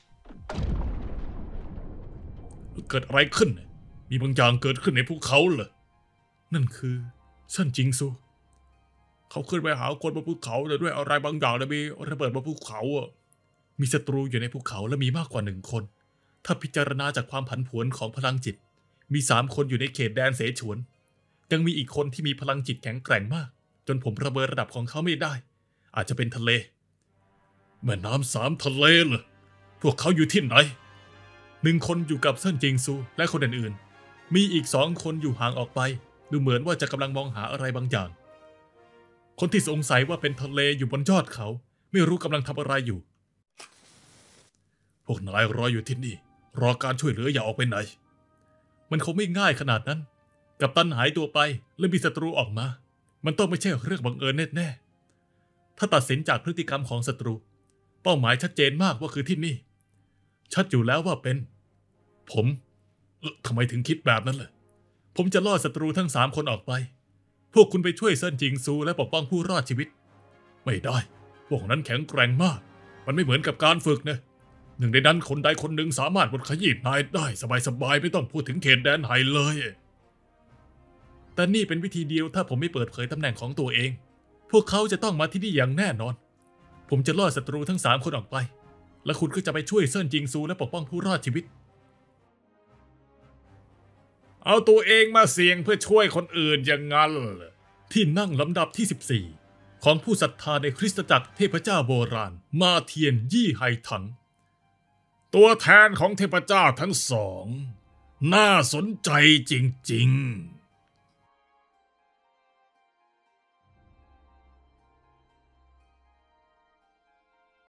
เกิดอะไรขึ้นมีบางอย่างเกิดขึ้นในภูเขาเหรอนั่นคือเซินจิงซูเขาขึ้นไปหาคนบนภูเขาแต่ด้วยอะไรบางอย่างเลยมีระเบิดบนภูเขาอ่ะมีศัตรูอยู่ในภูเขาและมีมากกว่าหนึ่งคนถ้าพิจารณาจากความผันผวนของพลังจิตมีสามคนอยู่ในเขตแดนเสฉวนยังมีอีกคนที่มีพลังจิตแข็งแกร่งมากจนผมประเมินระดับของเขาไม่ได้อาจจะเป็นทะเลแม่น้ำสามทะเลเหรอพวกเขาอยู่ที่ไหนหนึ่งคนอยู่กับเซินจิงซูและคนอื่นๆมีอีกสองคนอยู่ห่างออกไปดูเหมือนว่าจะกำลังมองหาอะไรบางอย่างคนที่สงสัยว่าเป็นทะเลอยู่บนยอดเขาไม่รู้กำลังทำอะไรอยู่พวกนายรออยู่ที่นี่รอการช่วยเหลืออย่าออกไปไหนมันคงไม่ง่ายขนาดนั้นกัปตันหายตัวไปและมีศัตรูออกมามันต้องไม่ใช่เรื่องบังเอิญแน่ๆถ้าตัดสินจากพฤติกรรมของศัตรูเป้าหมายชัดเจนมากว่าคือที่นี่ชัดอยู่แล้วว่าเป็นผมเอ่อทำไมถึงคิดแบบนั้นล่ะผมจะล่อศัตรูทั้งสามคนออกไปพวกคุณไปช่วยเซินจิงซูและปกป้องผู้รอดชีวิตไม่ได้พวกนั้นแข็งแกร่งมากมันไม่เหมือนกับการฝึกนะหนึ่งในนั้นคนใดคนหนึ่งสามารถบดขยี้นายได้สบายๆไม่ต้องพูดถึงเขตแดนไห่เลยแต่นี่เป็นวิธีเดียวถ้าผมไม่เปิดเผยตำแหน่งของตัวเองพวกเขาจะต้องมาที่นี่อย่างแน่นอนผมจะล่อศัตรูทั้งสามคนออกไปและคุณก็จะไปช่วยเซินจิงซูและปกป้องผู้รอดชีวิตเอาตัวเองมาเสี่ยงเพื่อช่วยคนอื่นอย่างนั้นที่นั่งลำดับที่สิบสี่ของผู้ศรัทธาในคริสตจักรเทพเจ้าโบราณมาเทียนยี่ไห่ถังตัวแทนของเทพเจ้าทั้งสองน่าสนใจจริงๆ